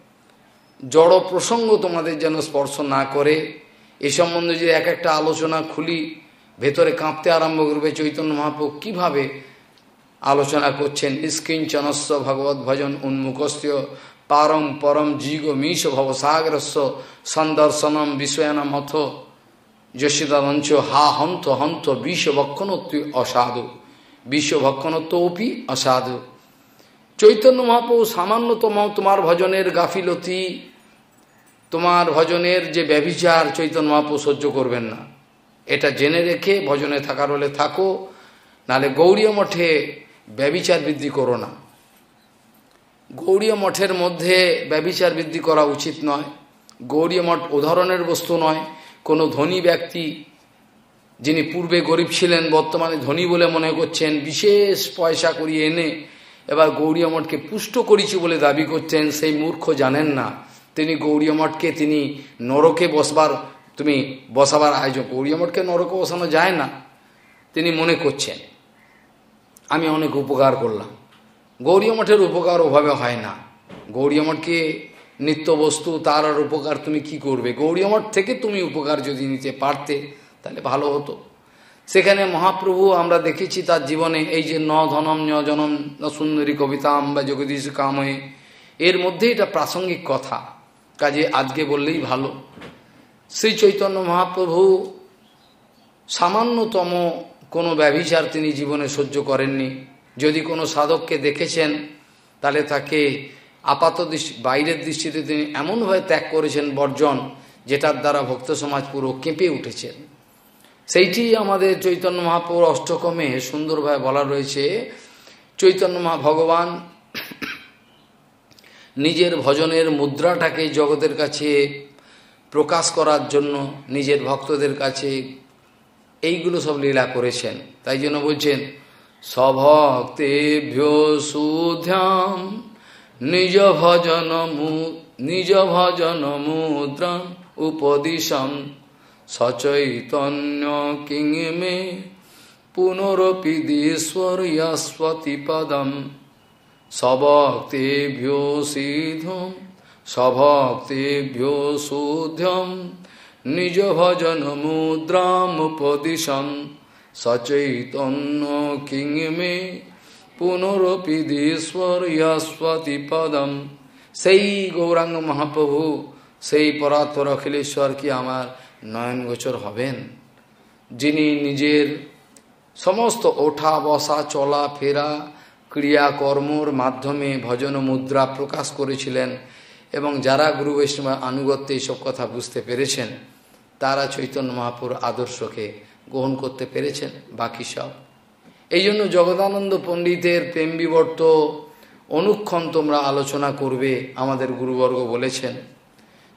জড় প্রসঙ্গ তোমাদের যেন স্পর্শ না করে। এ সম্বন্ধে যে এক একটা আলোচনা খুলি, ভেতরে কাঁপতে আরম্ভ করবে। চৈতন্য মহাপ্রভু কীভাবে আলোচনা করছেন, নিষ্কিঞ্চনস্য ভগবত ভজন উন্মুখস্য পারম পরম জিগ মিশ ভবসাগরস্য সন্দর্শনম বিষয়ানাম অথ যশিদাঞ্চ হা হন্ত হন্ত বিশ্বভক্ষণত্ব অসাধু বিশ্বভক্ষণত্বপি অসাধু। চৈতন্য মহাপ্রভু সামান্যতম তোমার ভজনের গাফিলতি, তোমার ভজনের যে ব্যভিচার চৈতন্য মহাপ্রভু সহ্য করবেন না। এটা জেনে রেখে ভজনে থাকার হলে থাকো, নাহলে গৌড়ীয় মঠে ব্যভিচার বৃদ্ধি করো না। গৌড়ীয় মঠের মধ্যে ব্যভিচার বৃদ্ধি করা উচিত নয়। গৌড়ীয় মঠ উদাহরণের বস্তু নয়। কোনো ধনী ব্যক্তি যিনি পূর্বে গরিব ছিলেন, বর্তমানে ধনী বলে মনে করছেন, বিশেষ পয়সা করিয়ে এনে এবার গৌড়ীয় মঠকে পুষ্ট করেছি বলে দাবি করছেন, সেই মূর্খ জানেন না তিনি গৌড়ীয় মঠকে তিনি নরকে বসবার তুমি বসাবার আয়োজন। গৌড়ীয় মঠকে নরকে বসানো যায় না। তিনি মনে করছেন আমি অনেক উপকার করলাম। গৌড়ীয় মঠের উপকার ওভাবে হয় না। গৌড়ীয় মঠকে নিত্য বস্তু, তার আর উপকার তুমি কি করবে? গৌড়ীয় মঠ থেকে তুমি উপকার যদি নিতে পারতে তাহলে ভালো হতো। সেখানে মহাপ্রভু আমরা দেখেছি তার জীবনে এই যে ন ধনম ন জনম ন সুন্দরী কবিতাম বা জগদীশ কাময়ে, এর মধ্যে এটা প্রাসঙ্গিক কথা, কাজে আজকে বললেই ভালো। শ্রী চৈতন্য মহাপ্রভু সামান্যতম কোনো ব্যভিচার তিনি জীবনে সহ্য করেননি। যদি কোনো সাধককে দেখেছেন তাহলে তাকে আপাত দৃষ্টি বাইরের দৃষ্টিতে তিনি এমনভাবে ত্যাগ করেছেন, বর্জন, যেটার দ্বারা ভক্ত সমাজ পুরো কেঁপে উঠেছেন। সেইটি আমাদের চৈতন্য মহাপ্রভুর অষ্টকমে সুন্দরভাবে বলা রয়েছে। চৈতন্য মহা ভগবান নিজের ভজনের মুদ্রাটাকে জগতের কাছে প্রকাশ করার জন্য নিজের ভক্তদের কাছে এইগুলো সব লীলা করেছেন। তাই জন্য বলছেন স্বভক্তেভ্য সুধ্যাম নিজ ভজন নিজ ভজন মুদ্রাম উপদিশম সচৈতন্য কিংমে পুনরপি দীশ্বরয়াস্বতি পদম স্বভক্তেভ্যো সিদ্ধম স্বভক্তেভ্যো শুদ্ধম নিজ ভজন মুদ্রাম উপদিশম সচৈতন্য কিংমে পুনরপি দীশ্বরয়াস্বতি পদম। সেই গৌরাঙ্গ মহাপ্রভু, সেই পরাত্পর অখিলেশ্বর কি আমার নয়ন গোচর হবেন, যিনি নিজের সমস্ত ওঠা বসা চলা ফেরা ক্রিয়াকর্মর মাধ্যমে ভজন মুদ্রা প্রকাশ করেছিলেন। এবং যারা গুরু বৈষ্ণব আনুগত্যে এইসব কথা বুঝতে পেরেছেন তারা চৈতন্য মহাপ্রভুর আদর্শকে গ্রহণ করতে পেরেছেন। বাকি সব এই জন্য জগদানন্দ পণ্ডিতের প্রেম বিবর্ত অনুক্ষণ তোমরা আলোচনা করবে, আমাদের গুরুবর্গ বলেছেন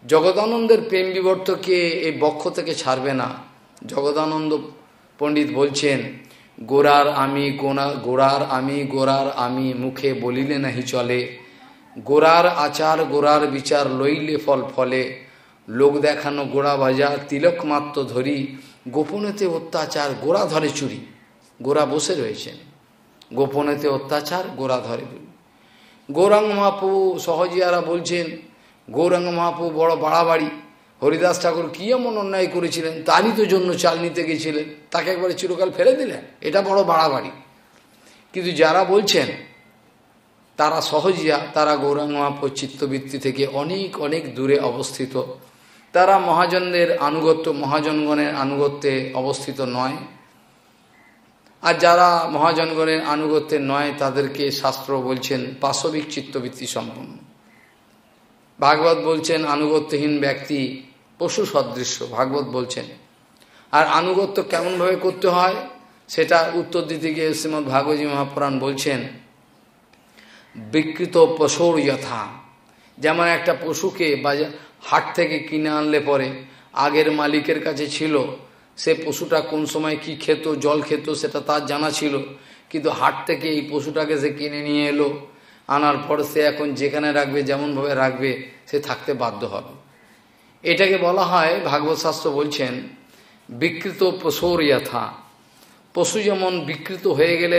জগদানন্দের প্রেম বিবর্তকে এই বক্ষ থেকে ছাড়বে না। জগদানন্দ পণ্ডিত বলছেন, গোরার আমি গোনা গোরার আমি গোরার আমি মুখে বলিলে নাহি চলে, গোরার আচার গোরার বিচার লইলে ফল ফলে, লোক দেখানো গোড়া বাজার তিলক মাত্র ধরি, গোপনেতে অত্যাচার গোরা ধরে চুরি। গোরা বসে রয়েছেন, গোপনেতে অত্যাচার গোরা ধরে। গৌরাঙ্গ মহাপ্রভু সহজিয়ারা বলছেন, গৌরাঙ্গ মহাপ্রভু বড় বাড়াবাড়ি, হরিদাস ঠাকুর কি এমন অন্যায় করেছিলেন, তারই তো জন্য চাল নিতে গেছিলেন, তাকে একবারে চিরকাল ফেলে দিলেন, এটা বড় বাড়াবাড়ি। কিন্তু যারা বলছেন তারা সহজিয়া, তারা গৌরাঙ্গ মহাপ্রভুর চিত্তবৃত্তি থেকে অনেক অনেক দূরে অবস্থিত, তারা মহাজনদের আনুগত্য মহাজনগণের আনুগত্যে অবস্থিত নয়। আর যারা মহাজনগণের আনুগত্যে নয় তাদেরকে শাস্ত্র বলছেন পাশবিক চিত্তবৃত্তি সম্পন্ন। ভাগবত বলছেন আনুগত্যহীন ব্যক্তি পশু সদৃশ্য, ভাগবত বলছেন। আর আনুগত্য কেমনভাবে করতে হয় সেটা উত্তর দিতে গিয়ে শ্রীমদ্ ভাগবতী মহাপুরাণ বলছেন, বিকৃত পশুর যথা, যেমন একটা পশুকে বাজার হাট থেকে কিনে আনলে পরে আগের মালিকের কাছে ছিল, সে পশুটা কোন সময় কি খেত, জল খেত সেটা তার জানা ছিল, কিন্তু হাট থেকে এই পশুটাকে সে কিনে নিয়ে এলো, আনার পর সে এখন যেখানে রাখবে যেমনভাবে রাখবে সে থাকতে বাধ্য হবে। এটাকে বলা হয়, ভাগবত শাস্ত্র বলছেন বিকৃত পশুর যথা, পশু যেমন বিকৃত হয়ে গেলে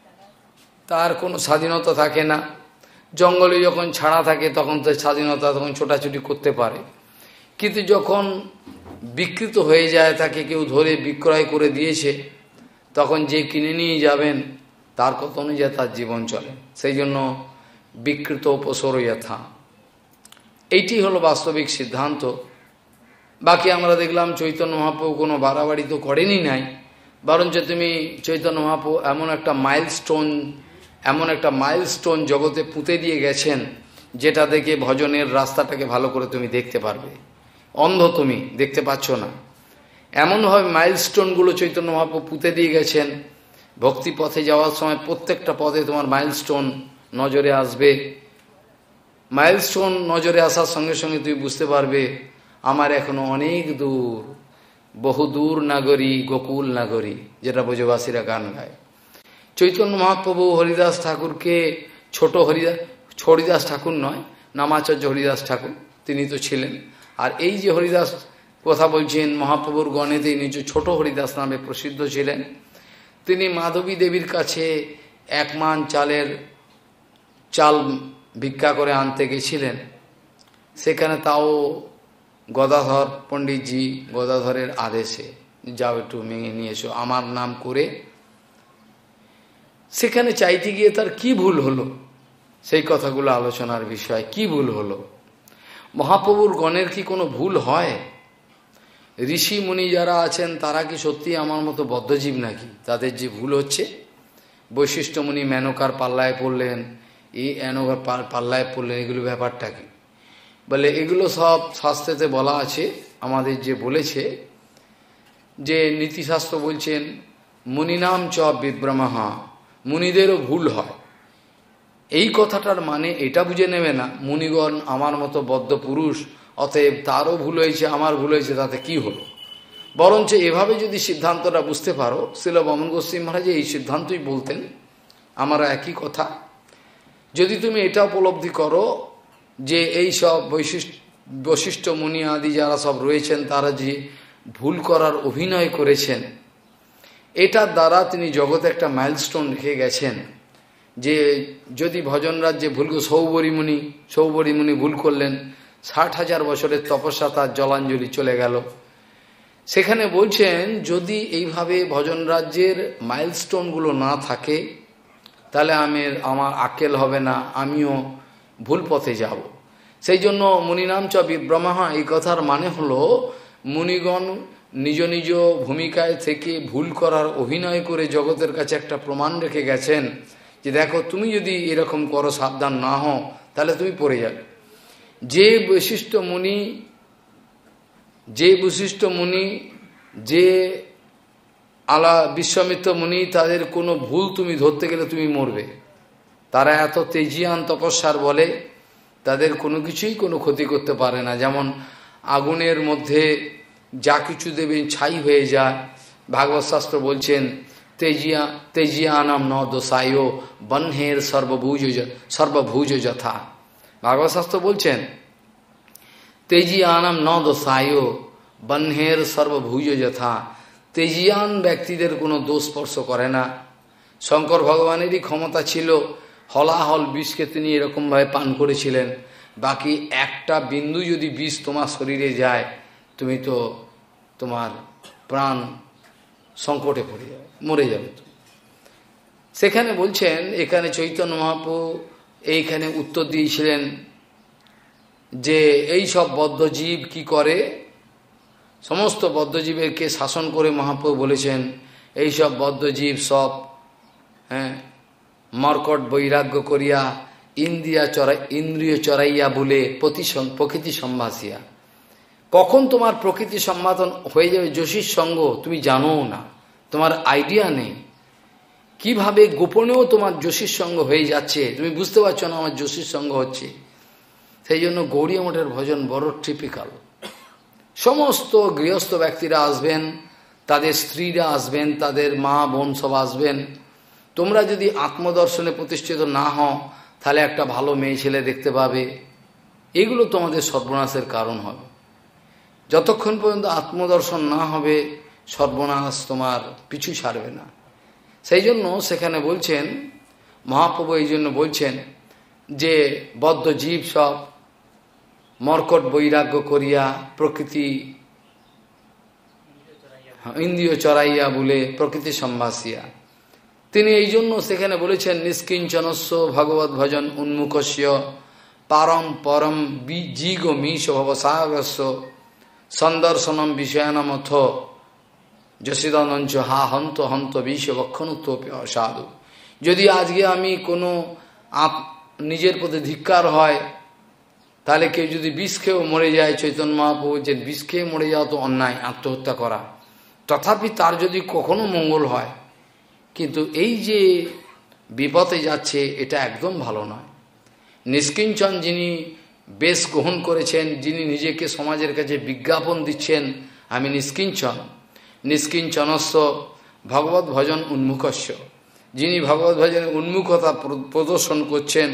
তার কোনো স্বাধীনতা থাকে না, জঙ্গলে যখন ছাড়া থাকে তখন তো স্বাধীনতা, তখন ছোটাছুটি করতে পারে, কিন্তু যখন বিকৃত হয়ে যায়, তাকে কেউ ধরে বিক্রয় করে দিয়েছে, তখন যে কিনে নিয়ে যাবেন তার কথা অনুযায়ী তার জীবন চলে। সেই জন্য বিকৃত পশুর যথা, এইটি হলো বাস্তবিক সিদ্ধান্ত। বাকি আমরা দেখলাম চৈতন্য মহাপ্রভু কোনো বাড়াবাড়ি তো করেনি নাই, বরঞ্চ তুমি চৈতন্য মহাপ্রভু এমন একটা মাইলস্টোন এমন একটা মাইলস্টোন জগতে পুঁতে দিয়ে গেছেন, যেটা দেখে ভজনের রাস্তাটাকে ভালো করে তুমি দেখতে পারবে। অন্ধ তুমি দেখতে পাচ্ছ না, এমনভাবে মাইলস্টোনগুলো চৈতন্য মহাপ্রভু পুঁতে দিয়ে গেছেন। ভক্তি পথে যাওয়ার সময় প্রত্যেকটা পথে তোমার মাইলস্টোন নজরে আসবে। মাইলস্টোন নজরে আসার সঙ্গে সঙ্গে তুমি বুঝতে পারবে আমার এখনো অনেক দূর, বহু দূর নাগরী গোকুল নাগরী, যেটা ব্রজবাসীরা গান গায়। চৈতন্য মহাপ্রভু হরিদাস ঠাকুরকে ছোট হরিদাস হরিদাস ঠাকুর নয়, নামাচার্য হরিদাস ঠাকুর তিনি তো ছিলেন। আর এই যে হরিদাস কথা বলছেন মহাপ্রভুর গণেতে নিজ ছোট হরিদাস নামে প্রসিদ্ধ ছিলেন। তিনি মাধবী দেবীর কাছে এক মান চালের চাল ভিক্ষা করে আনতে গেছিলেন, সেখানে তাও গদাধর পণ্ডিতজি গদাধরের আদেশে যাও একটু ভেঙে নিয়ে এসো আমার নাম করে। সেখানে চাইতে গিয়ে তার কি ভুল হলো সেই কথাগুলো আলোচনার বিষয়। কি ভুল হলো? মহাপ্রভুর গণের কি কোনো ভুল হয়? ঋষি মুনি যারা আছেন তারা কি সত্যি আমার মতো বদ্ধজীব নাকি? তাদের যে ভুল হচ্ছে, বৈশিষ্ট্য মুনি মেনকার পাল্লায় পড়লেন, এই এনকার পাল্লায় পড়লেন, এগুলো ব্যাপারটা কি? বলে এগুলো সব শাস্ত্রেতে বলা আছে, আমাদের যে বলেছে যে নীতিশাস্ত্র বলছেন মুনিনাম চ বিভ্রমহা, মুনিদেরও ভুল হয়। এই কথাটার মানে এটা বুঝে নেবে না মুনিগণ আমার মতো বদ্ধ পুরুষ, অতএব তারও ভুল হয়েছে আমার ভুল হয়েছে তাতে কি হলো। বরঞ্চ এভাবে যদি সিদ্ধান্তটা বুঝতে পারো, শ্রীল বামন গোস্বামী মহারাজ এই সিদ্ধান্তই বলতেন, আমরা একই কথা। যদি তুমি এটা উপলব্ধি করো যে এই সব বৈশিষ্ট্য বৈশিষ্ট্য মুনি আদি যারা সব রয়েছেন তারা যে ভুল করার অভিনয় করেছেন, এটার দ্বারা তিনি জগতে একটা মাইলস্টোন রেখে গেছেন। যে যদি ভজন রাজ্যে ভুল সৌবরী মুনি সৌবরী মুনি ভুল করলেন, ষাট হাজার বছরের তপস্যা তার জলাঞ্জলি চলে গেল। সেখানে বলছেন যদি এইভাবে ভজন রাজ্যের মাইলস্টোনগুলো না থাকে তাহলে আমি আমার আকেল হবে না, আমিও ভুল পথে যাব। সেই জন্য মুনিনাম চ বিভ্রমহা, এই কথার মানে হলো মুনিগণ নিজ নিজ ভূমিকায় থেকে ভুল করার অভিনয় করে জগতের কাছে একটা প্রমাণ রেখে গেছেন যে দেখো তুমি যদি এরকম করো, সাবধান না হও, তাহলে তুমি পড়ে যাবে। যে বৈশিষ্ট্য মুনি যে বৈশিষ্ট্য মুনি যে আলা বিশ্বামিত্র মুনি, তাদের কোনো ভুল তুমি ধরতে গেলে তুমি মরবে। তারা এত তেজিয়ান তপস্যার বলে তাদের কোনো কিছুই কোনো ক্ষতি করতে পারে না। যেমন আগুনের মধ্যে যা কিছু দেবেন ছাই হয়ে যায়। ভাগবত শাস্ত্র বলছেন তেজিয়া তেজিয়ানাম ন দোষায় বহ্নের সর্বভুজ সর্বভুজ যথা। ভাগবত শাস্ত্র বলছেন তেজিয়ানাম ন দোষায় বহ্নের সর্বভুজ যথা। তেজিয়ান ব্যক্তিদের কোনো দোষ স্পর্শ করে না। শঙ্কর ভগবানেরই ক্ষমতা ছিল, হলাহল বিষকে তিনি এরকমভাবে পান করেছিলেন। বাকি একটা বিন্দু যদি বিষ তোমার শরীরে যায়, তুমি তো তোমার প্রাণ সংকটে পড়ে যাবে, মরে যাবে তো। সেখানে বলছেন, এখানে চৈতন্য মহাপ্রভু এইখানে উত্তর দিয়েছিলেন যে এই সব বদ্ধজীব কি করে, সমস্ত বদ্ধজীবেরকে শাসন করে মহাপ্রভু বলেছেন এই সব বদ্ধজীব সব হ্যাঁ মর্কট বৈরাগ্য করিয়া ইন্দ্রিয়া চড়াই ইন্দ্রিয় চড়াইয়া বলে প্রকৃতি সম্ভাসিয়া। কখন তোমার প্রকৃতি সম্ভাষণ হয়ে যাবে যোশীর সঙ্গ তুমি জানো না, তোমার আইডিয়া নেই। কিভাবে গোপনেও তোমার যোশীর সঙ্গ হয়ে যাচ্ছে তুমি বুঝতে পারছো না আমার যোশীর সঙ্গ হচ্ছে। সেই জন্য গৌড়ীয় মঠের ভজন বড় টিপিক্যাল। সমস্ত গৃহস্থ ব্যক্তিরা আসবেন, তাদের স্ত্রীরা আসবেন, তাদের মা বোন সব আসবেন। তোমরা যদি আত্মদর্শনে প্রতিষ্ঠিত না হও তাহলে একটা ভালো মেয়ে ছেলে দেখতে পাবে, এগুলো তোমাদের সর্বনাশের কারণ হবে। যতক্ষণ পর্যন্ত আত্মদর্শন না হবে সর্বনাশ তোমার পিছু ছাড়বে না। সেই জন্য সেখানে বলছেন মহাপ্রভু, এই জন্য বলছেন যে বদ্ধ জীব সব মর্কট বৈরাগ্য করিয়া প্রকৃতি ইন্দ্রিয় চড়াইয়া বলে প্রকৃতি সম্ভাসিয়া। তিনি এই জন্য সেখানে বলেছেন নিষ্কিঞ্চনস্য ভগবত ভজন উন্মুখস্য পারম পরম জিগ মিশ ভবসাগস্য সন্দর্শনম বিষয়ানমথ যশিদানঞ্চ হা হন্ত হন্ত বিষ বক্ষণত্ব অসাধু। যদি আজকে আমি কোনো আপ নিজের প্রতি ধিক্কার হয়, তাহলে কেউ যদি বিষ খেয়েও মরে যায়, চৈতন্য মহাপ্রভু যে বিষ খেয়ে মরে যাওয়া তো অন্যায়, আত্মহত্যা করা, তথাপি তার যদি কখনো মঙ্গল হয়। কিন্তু এই যে বিপদে যাচ্ছে এটা একদম ভালো নয়। নিষ্কিঞ্চন যিনি বেশ গ্রহণ করেছেন, যিনি নিজেকে সমাজের কাছে বিজ্ঞাপন দিচ্ছেন আমি নিষ্কিঞ্চন, নিষ্কিঞ্চনস্য ভগবত ভজন উন্মুখস্য, যিনি ভগবত ভজনের উন্মুখতা প্রদর্শন করছেন,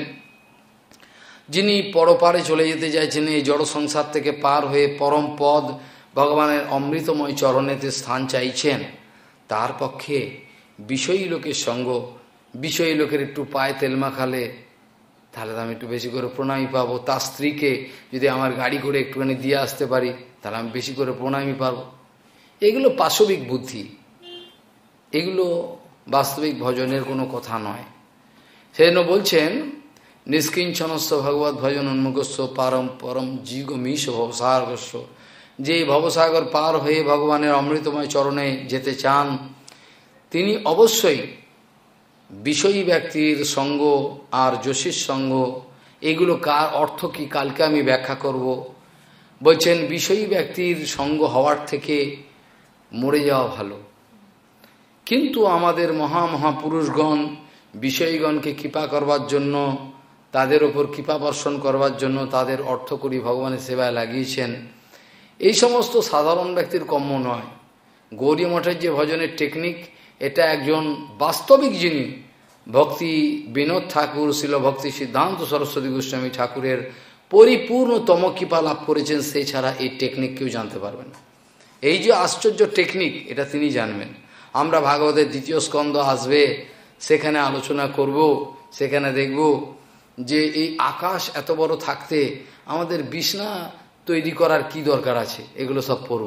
যিনি পরপারে চলে যেতে চাইছেন, এই জড় সংসার থেকে পার হয়ে পরম পদ ভগবানের অমৃতময় চরণেতে স্থান চাইছেন, তার পক্ষে বিষয়ী লোকের সঙ্গ, বিষয়ী লোকের একটু পায়ে তেল মাখালে তাহলে তো আমি একটু বেশি করে প্রণামী পাবো। তার স্ত্রীকে যদি আমার গাড়ি করে একটুখানি দিয়ে আসতে পারি তাহলে আমি বেশি করে প্রণামী পাবো। এগুলো পাশবিক বুদ্ধি, এগুলো বাস্তবিক ভজনের কোনো কথা নয়। সেজন্য বলছেন নিষ্কিঞ্চনস্য ভগবত ভজন উন্মুখস্য পারম পরম জিগ মিশ ভবসাগস্য, যে ভবসাগর পার হয়ে ভগবানের অমৃতময় চরণে যেতে চান তিনি অবশ্যই বিষয়ী ব্যক্তির সঙ্গ আর যোশীর সঙ্গ, এগুলো কার অর্থ কি কালকে আমি ব্যাখ্যা করব। বলছেন বিষয়ী ব্যক্তির সঙ্গ হওয়ার থেকে মরে যাওয়া ভালো। কিন্তু আমাদের মহা মহাপুরুষগণ বিষয়ীগণকে কৃপা করবার জন্য, তাদের ওপর কৃপা বর্ষণ করবার জন্য তাদের অর্থ করি ভগবানের সেবায় লাগিয়েছেন। এই সমস্ত সাধারণ ব্যক্তির কর্ম নয়। গৌরী মঠের যে ভজনের টেকনিক, এটা একজন বাস্তবিক যিনি ভক্তি বিনোদ ঠাকুর শিল ভক্তি সিদ্ধান্ত সরস্বতী গোস্বামী ঠাকুরের পরিপূর্ণতম কৃপা লাভ করেছেন, সেই ছাড়া এই টেকনিক কেউ জানতে পারবে না। এই যে আশ্চর্য টেকনিক এটা তিনি জানবেন। আমরা ভাগবতের দ্বিতীয় স্কন্ধ আসবে, সেখানে আলোচনা করব, সেখানে দেখব যে এই আকাশ এত বড় থাকতে আমাদের বিছনা তৈরি করার কি দরকার আছে, এগুলো সব পড়ব।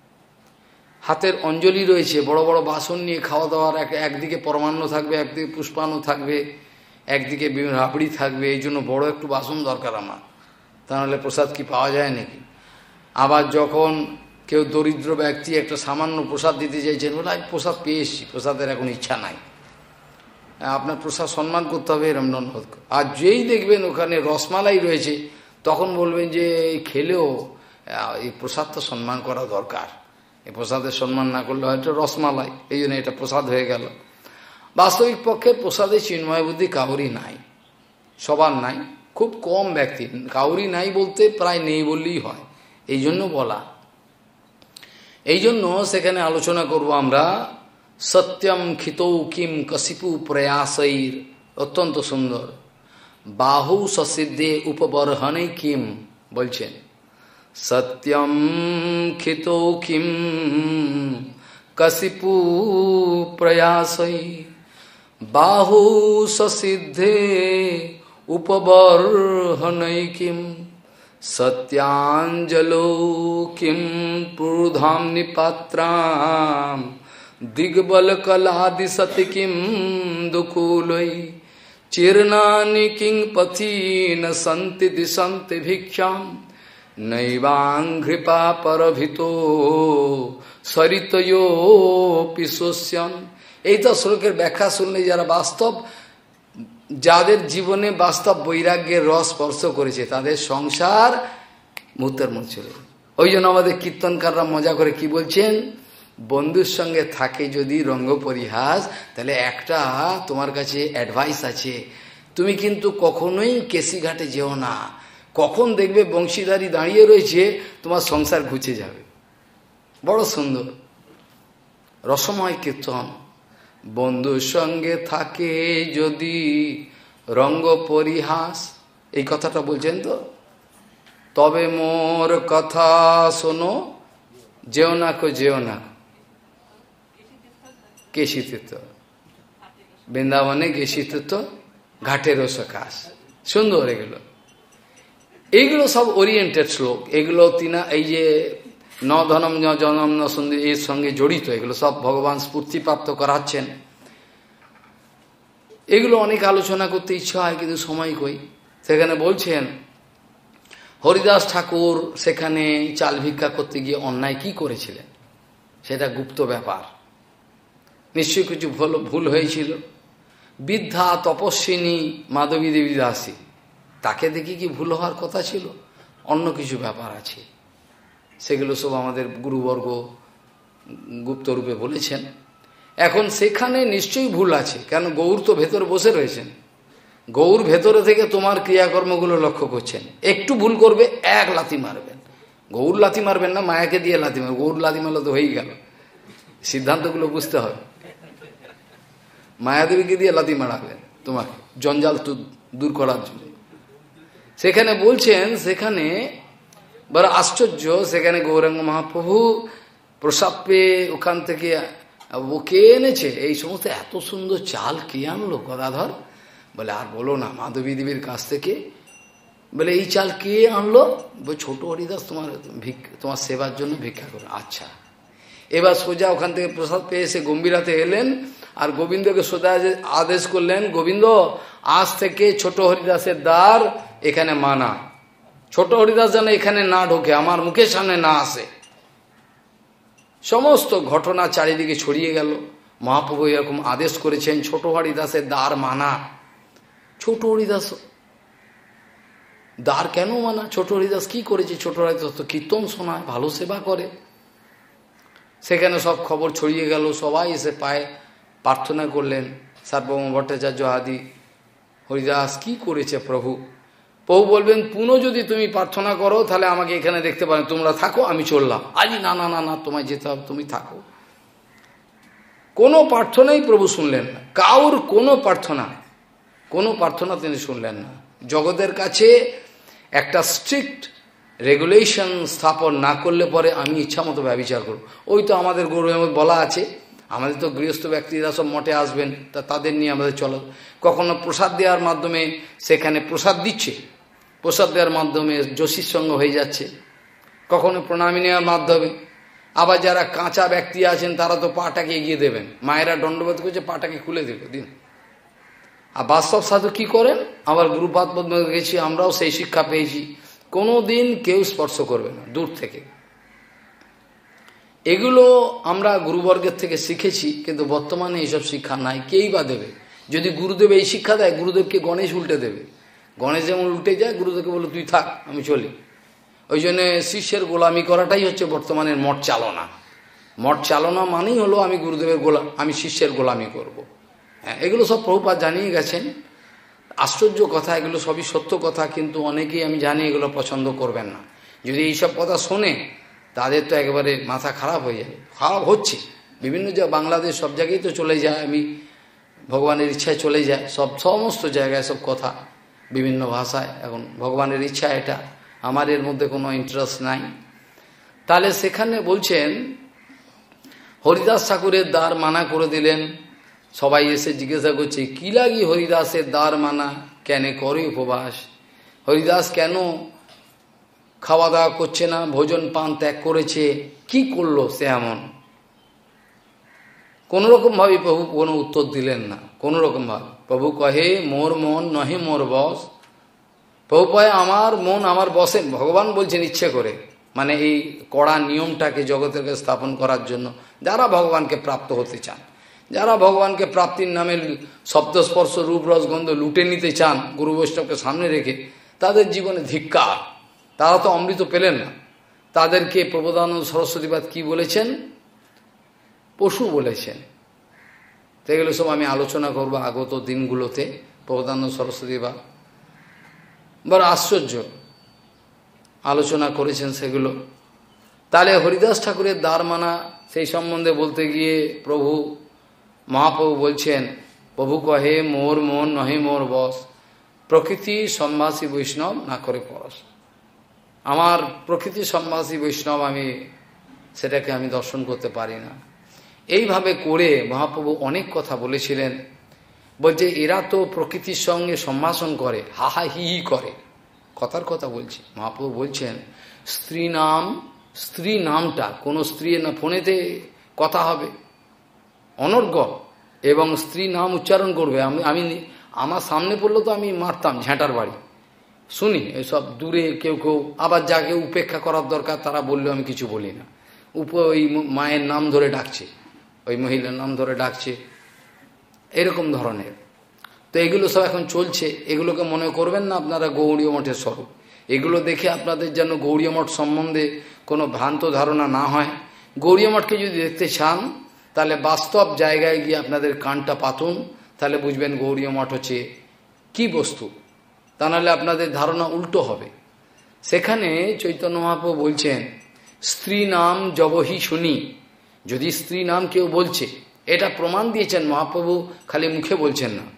হাতের অঞ্জলি রয়েছে, বড় বড় বাসন নিয়ে খাওয়া দাওয়ার, এক একদিকে পরমান্ন থাকবে, একদিকে পুষ্পান্ন থাকবে, একদিকে বিভিন্ন রাবড়ি থাকবে, এই জন্য বড় একটু বাসন দরকার আমার, তাহলে প্রসাদ কি পাওয়া যায় নাকি। আবার যখন কেউ দরিদ্র ব্যক্তি একটা সামান্য প্রসাদ দিতে চাইছেন, বলে আমি প্রসাদ পেয়ে এসেছি, প্রসাদের এখন ইচ্ছা নাই, আপনার প্রসাদ সম্মান করতে হবে এরম ননবোধ। আর যেই দেখবেন ওখানে রসমালাই রয়েছে তখন বলবেন যে খেলেও এই প্রসাদটা সম্মান করা দরকার, এই প্রসাদের সম্মান না করলে হয়তো রসমালাই, এই জন্য এটা প্রসাদ হয়ে গেল। বাস্তবিক পক্ষে প্রসাদে চিন্ময় বুদ্ধি কাউরই নাই, সবার নাই, খুব কম ব্যক্তি, কাউরি নাই বলতে প্রায় নেই বললেই হয়, এই জন্য বলা। এই জন্য সেখানে আলোচনা করব আমরা সত্যম খিতৌ কিম কশিপু প্রয়াসৈর, অত্যন্ত সুন্দর। বাহু সসিদ্ধে উপবর্হনে কিম বলছেন, সত্যম খিতৌ কিম কশিপু প্রয়াসৈ বাহু সসিদ্ধে উপবর্হনে কিম সত্যাঞ্জলো কিম পুরুধাম নিপাত্রাম দিগ্বল কলাদি সতি কিম দুকুলৈ চিরনানি কিং পথি ন সন্তি দিশন্তি ভিক্ষাম নৈবাঙ্ঘ্রিপা পরভিতো সরিতয়ো পিশোষ্যম। এই তো শ্লোকের ব্যাখ্যা শুনলে যারা বাস্তব, যাদের জীবনে বাস্তব বৈরাগ্যের রস স্পর্শ করেছে, তাদের সংসার মুহূর্তের মধ্যে চলে। ওই জন্য আমাদের কীর্তনকাররা মজা করে কি বলছেন, বন্ধুর সঙ্গে থাকে যদি রঙ্গ পরিহাস, তাহলে একটা তোমার কাছে অ্যাডভাইস আছে, তুমি কিন্তু কখনোই কেসিঘাটে যেও না। কখন দেখবে বংশীধারী দাঁড়িয়ে রয়েছে, তোমার সংসার ঘুচে যাবে। বড় সুন্দর রসময় কীর্তন। বন্ধুর সঙ্গে থাকে যদি রঙ্গ পরিহাস, এই কথাটা বলছেন তো, তবে মোর কথা শোনো, যেও না কো যেও না। কেশী তীর্থ, বৃন্দাবনে কেশী তীর্থ, ঘাটের সকাশ, সুন্দর এগুলো। এইগুলো সব ওরিয়েন্টেড শ্লোক, এগুলো তিনা এই যে ন ধনম ন জনম ন সুন্দর এর সঙ্গে জড়িত, এগুলো সব ভগবান স্ফূর্তিপ্রাপ্ত করাচ্ছেন। এগুলো অনেক আলোচনা করতে ইচ্ছা হয়, কিন্তু সময় কই। সেখানে বলছেন হরিদাস ঠাকুর সেখানে চাল ভিক্ষা করতে গিয়ে অন্যায় কি করেছিলেন, সেটা গুপ্ত ব্যাপার, নিশ্চয়ই কিছু ভুল ভুল হয়েছিল। বৃদ্ধা তপস্বিনী মাধবী দেবী দাসী, তাকে দেখি কি ভুল হওয়ার কথা ছিল, অন্য কিছু ব্যাপার আছে, সেগুলো সব আমাদের গুরুবর্গ গুপ্তরূপে বলেছেন। এখন সেখানে নিশ্চয়ই ভুল আছে, কেন গৌর তো ভেতরে বসে রয়েছেন, গৌর ভেতরে থেকে তোমার ক্রিয়াকর্মগুলো লক্ষ্য করছেন। একটু ভুল করবে এক লাথি মারবেন, গৌর লাথি মারবেন না, মায়াকে দিয়ে লাথি মারবেন। গৌর লাথি মারলে তো হয়েই গেল, সিদ্ধান্তগুলো বুঝতে হবে। মায়াদেবীকে দিয়ে লাথি মারাবেন তোমাকে জঞ্জাল দূর করার জন্য। সেখানে বলছেন, সেখানে বড় আশ্চর্য, সেখানে গৌরাঙ্গ মহাপ্রভু প্রসাদ পেয়ে ওখান থেকে ও কে এনেছে এই সমস্ত এত সুন্দর চাল, কে আনলো গদাধর? বলে আর বলো না, মাধবী দেবীর কাছ থেকে। বলে এই চাল কে আনলো? বলে ছোট হরিদাস তোমার তোমার সেবার জন্য ভিক্ষা করে। আচ্ছা, এবার সোজা ওখান থেকে প্রসাদ পেয়ে এসে গম্ভীরাতে এলেন, আর গোবিন্দকে সোজা আদেশ করলেন, গোবিন্দ আজ থেকে ছোট হরিদাসের দ্বার এখানে মানা, ছোট হরিদাস যেন এখানে না ঢোকে, আমার মুখের সামনে না আসে। সমস্ত ঘটনা চারিদিকে ছড়িয়ে গেল। মহাপ্রভু এরকম আদেশ করেছেন, ছোট হরিদাসের দ্বার মানা। ছোট হরিদাস দ্বার কেন মানা? ছোট হরিদাস কি করেছে? ছোট হরিদাস তো কীর্তন শোনায়, ভালো সেবা করে। সেখানে সব খবর ছড়িয়ে গেল, সবাই এসে পায়ে প্রার্থনা করলেন। সার্বভৌম ভট্টাচার্য আদি, হরিদাস কি করেছে প্রভু? প্রভু বলবেন, পুনঃ যদি তুমি প্রার্থনা করো তাহলে আমাকে এখানে দেখতে পারেন, তোমরা থাকো, আমি চললাম। আজি না না না না, তোমায় যেতে হবে, তুমি থাকো। কোনো প্রার্থনাই প্রভু শুনলেন না, কাউর কোনো প্রার্থনা, কোনো প্রার্থনা তিনি শুনলেন না। জগতের কাছে একটা স্ট্রিক্ট রেগুলেশন স্থাপন না করলে পরে আমি ইচ্ছা মতো ব্যভিচার করব। ওই তো আমাদের গৌরবের মধ্যে বলা আছে, আমাদের তো গৃহস্থ ব্যক্তিরা সব মঠে আসবেন, তা তাদের নিয়ে আমাদের চলো। কখনো প্রসাদ দেওয়ার মাধ্যমে সেখানে প্রসাদ দিচ্ছে, প্রসাদ দেওয়ার মাধ্যমে যোশীর সঙ্গ হয়ে যাচ্ছে, কখনো প্রণামী নেওয়ার মাধ্যমে। আবার যারা কাঁচা ব্যক্তি আছেন তারা তো পাটাকে এগিয়ে দেবেন, মায়েরা দণ্ডবোধ করছে, পাটাকে খুলে দেবে দিন। আর বাস্তব সাধু কি করেন? আবার গুরুপাদ পদ্ম গেছি, আমরাও সেই শিক্ষা পেয়েছি, কোনো দিন কেউ স্পর্শ করবে না, দূর থেকে। এগুলো আমরা গুরুবর্গের থেকে শিখেছি, কিন্তু বর্তমানে এইসব শিক্ষা নাই। কেই বা দেবে? যদি গুরুদেব এই শিক্ষা দেয়, গুরুদেবকে গণেশ উল্টে দেবে। গণেশ যেমন উল্টে যায়, গুরুদেবকে বলে তুই থাক, আমি চলি। ওই জন্য শিষ্যের গোলামি করাটাই হচ্ছে বর্তমানের মঠ চালনা। মঠ চালনা মানেই হলো আমি গুরুদেবের গোলাম, আমি শিষ্যের গোলামি করব। হ্যাঁ, এগুলো সব প্রভুপাদ জানিয়ে গেছেন। আশ্চর্য কথা, এগুলো সবই সত্য কথা, কিন্তু অনেকেই আমি জানি এগুলো পছন্দ করবেন না। যদি এইসব কথা শোনে তাদের তো একেবারে মাথা খারাপ হয়ে যাবে, খারাপ হচ্ছে। বিভিন্ন জায়গা, বাংলাদেশ সব জায়গায় তো চলে যায়, আমি ভগবানের ইচ্ছায় চলে যায় সব, সমস্ত জায়গায় সব কথা বিভিন্ন ভাষায়। এখন ভগবানের ইচ্ছা এটা, আমার এর মধ্যে কোনো ইন্টারেস্ট নাই। তাহলে সেখানে বলছেন হরিদাস ঠাকুরের দ্বার মানা করে দিলেন। সবাই এসে জিজ্ঞাসা করছে, কি লাগি হরিদাসের দ্বার মানা, কেন করে উপবাস? হরিদাস কেন খাওয়া দাওয়া করছে না, ভোজন পান ত্যাগ করেছে, কি করলো সে এমন? কোনোরকমভাবে প্রভু কোনো উত্তর দিলেন না, কোনোরকমভাবে। প্রভু কহে মোর মন নহে মোর বস। প্রভু কহে আমার মন আমার বসে। ভগবান বলছেন ইচ্ছে করে, মানে এই কড়া নিয়মটাকে জগতেরকে স্থাপন করার জন্য। যারা ভগবানকে প্রাপ্ত হতে চান, যারা ভগবানকে প্রাপ্তির নামে শব্দস্পর্শ রূপ রসগন্ধ লুটে নিতে চান গুরু বৈষ্ণবকে সামনে রেখে, তাদের জীবনে ধিক্কার। তারা তো অমৃত পেলেন না। তাদেরকে প্রবোধানন্দ সরস্বতীবাদ কি বলেছেন? পশু বলেছেন। তো এগুলো সব আমি আলোচনা করব আগত দিনগুলোতে। প্রবোধানন্দ সরস্বতীবাদ বড় আশ্চর্য আলোচনা করেছেন সেগুলো। তাহলে হরিদাস ঠাকুরের দ্বার মানা, সেই সম্বন্ধে বলতে গিয়ে প্রভু মহাপ্রভু বলছেন, প্রভু কহে মোর মন নহে মোর বস, প্রকৃতি সম্ভাসী বৈষ্ণব না করে পরশ। আমার প্রকৃতি সম্ভাসী বৈষ্ণব আমি সেটাকে আমি দর্শন করতে পারি না। এইভাবে করে মহাপ্রভু অনেক কথা বলেছিলেন। বলছে এরা তো প্রকৃতির সঙ্গে সম্ভাষণ করে, হা হা হি হি করে। কথার কথা বলছি, মহাপ্রভু বলছেন স্ত্রী নাম, স্ত্রী নামটা কোনো স্ত্রী না, ফোনেতে কথা হবে অনর্গল এবং স্ত্রী নাম উচ্চারণ করবে। আমি আমি আমার সামনে পড়লো তো আমি মারতাম ঝ্যাঁটার বাড়ি। শুনি এসব দূরে কেউ কেউ, আবার যাকে উপেক্ষা করার দরকার তারা বললেও আমি কিছু বলি না। উপ ওই মায়ের নাম ধরে ডাকছে, ওই মহিলার নাম ধরে ডাকছে, এরকম ধরনের। তো এগুলো সব এখন চলছে। এগুলোকে মনে করবেন না আপনারা গৌড়ীয় মঠের স্বরূপ। এগুলো দেখে আপনাদের যেন গৌড়ীয় মঠ সম্বন্ধে কোনো ভ্রান্ত ধারণা না হয়। গৌড়ীয় মঠকে যদি দেখতে চান তাহলে বাস্তব জায়গায় গিয়ে আপনাদের কানটা পাতুন, তাহলে বুঝবেন গৌড়ীয় মঠ হচ্ছে কী বস্তু। তা নাহলে আপনাদের ধারণা উল্টো হবে। সেখানে চৈতন্য মহাপ্রভু বলছেন স্ত্রী নাম জবহি শুনি। যদি স্ত্রী নাম কেউ বলছে, এটা প্রমাণ দিয়েছেন মহাপ্রভু, খালি মুখে বলছেন না।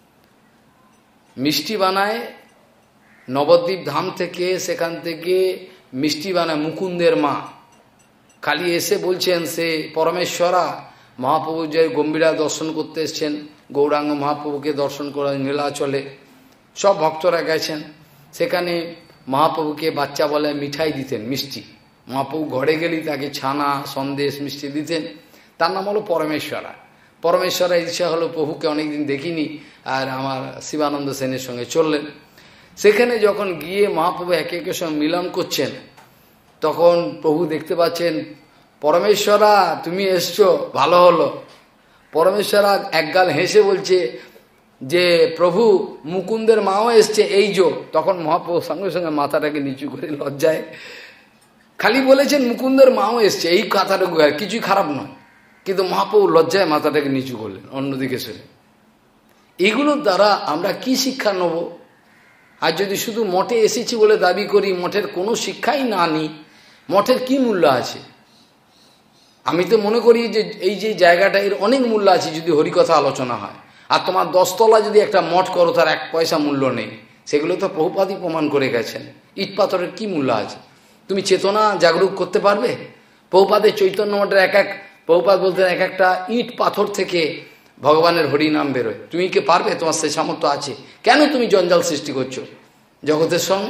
মিষ্টি বানায় নবদ্বীপ ধাম থেকে, সেখান থেকে মিষ্টি বানায় মুকুন্দের মা, খালি এসে বলছেন সে পরমেশ্বরা। মহাপ্রভু যে গম্ভীরা দর্শন করতে এসছেন, গৌরাঙ্গ মহাপ্রভুকে দর্শন করা নীলাচলে, সব ভক্তরা গেছেন। সেখানে মহাপ্রভুকে বাচ্চা বলে মিঠাই দিতেন, মিষ্টি। মহাপ্রভু ঘরে গেলেই তাকে ছানা সন্দেশ মিষ্টি দিতেন। তার নাম হলো পরমেশ্বরা। পরমেশ্বরের ইচ্ছা হলো প্রভুকে অনেকদিন দেখিনি, আর আমার শিবানন্দ সেনের সঙ্গে চললেন। সেখানে যখন গিয়ে মহাপ্রভু একে একের সঙ্গে মিলন করছেন, তখন প্রভু দেখতে পাচ্ছেন পরমেশ্বরা তুমি এসছো, ভালো হলো। পরমেশ্বরা একগাল হেসে বলছে যে প্রভু মুকুন্দের মাও এসছে এই যো। তখন মহাপ্রভু সঙ্গে সঙ্গে মাথাটাকে নিচু করে লজ্জায় খালি বলেছেন মুকুন্দের মাও এসছে, এই কথাটুকু আর কিছুই খারাপ নয়, কিন্তু মহাপ্রভু লজ্জায় মাথাটাকে নিচু করলেন অন্যদিকে শুনে। এগুলোর দ্বারা আমরা কি শিক্ষা নেব? আর যদি শুধু মঠে এসেছি বলে দাবি করি, মঠের কোনো শিক্ষাই না নিই, মঠের কি মূল্য আছে? আমি তো মনে করি যে এই যে জায়গাটা এর অনেক মূল্য আছে যদি হরিকথা আলোচনা হয়। আর তোমার দশতলা যদি একটা মঠ করো, তার এক পয়সা মূল্য নেই। সেগুলো তো প্রভুপাদই প্রমাণ করে গেছেন। ইট পাথরের কি মূল্য আছে? তুমি চেতনা জাগরুক করতে পারবে? প্রভুপাদের চৈতন্য মঠের এক এক, প্রভুপাদ বলতেন এক একটা ইট পাথর থেকে ভগবানের হরিনাম বেরোয়। তুমি কি পারবে? তোমার সে সামর্থ্য আছে? কেন তুমি জঞ্জাল সৃষ্টি করছো জগতের সঙ্গে?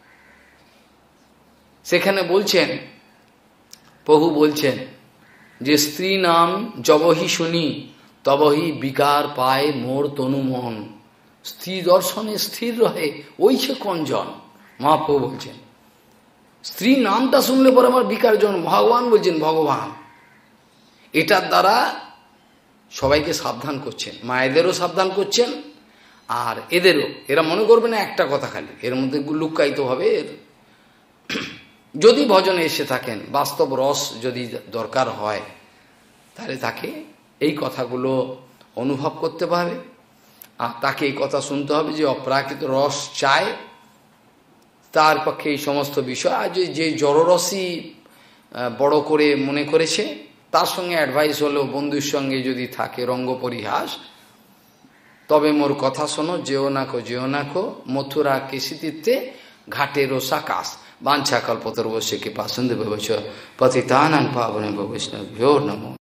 সেখানে বলছেন, প্রভু বলছেন যে স্ত্রী নাম জবহি শুনি তবহি বিকার পায় মোর তনু মন। স্ত্রী দর্শনে স্থির রহে ওই সে কঞ্জন। মহাপ্রভু বলছেন স্ত্রী নামটা শুনলে পরে আমার বিকার জন। ভগবান বলছেন ভগবান। এটার দ্বারা সবাইকে সাবধান করছেন, মায়েদেরও সাবধান করছেন আর এদেরও। এরা মনে করবে না একটা কথা খালি, এর মধ্যে লুক্কায়িতভাবে এর যদি ভজনে এসে থাকেন, বাস্তব রস যদি দরকার হয়, তাহলে তাকে এই কথাগুলো অনুভব করতে পারবে। আর তাকে এই কথা শুনতে হবে যে অপ্রাকৃত রস চায়, তার পক্ষে এই সমস্ত বিষয়। আর যে জড়রসই বড় করে মনে করেছে, তার সঙ্গে অ্যাডভাইস হলো বন্ধুর সঙ্গে যদি থাকে রঙ্গ পরিহাস, তবে মোর কথা শোনো, যেও নাকো যেও নাকো মথুরা কেশিতীর্থে ঘাটেরও সাকাশ বাঞ্ছা কল্পতরুবশ্য কৃপা সিন্ধু ভবচ পতিতানাং পাবনেভ্যো বৈষ্ণবেভ্যো নমঃ।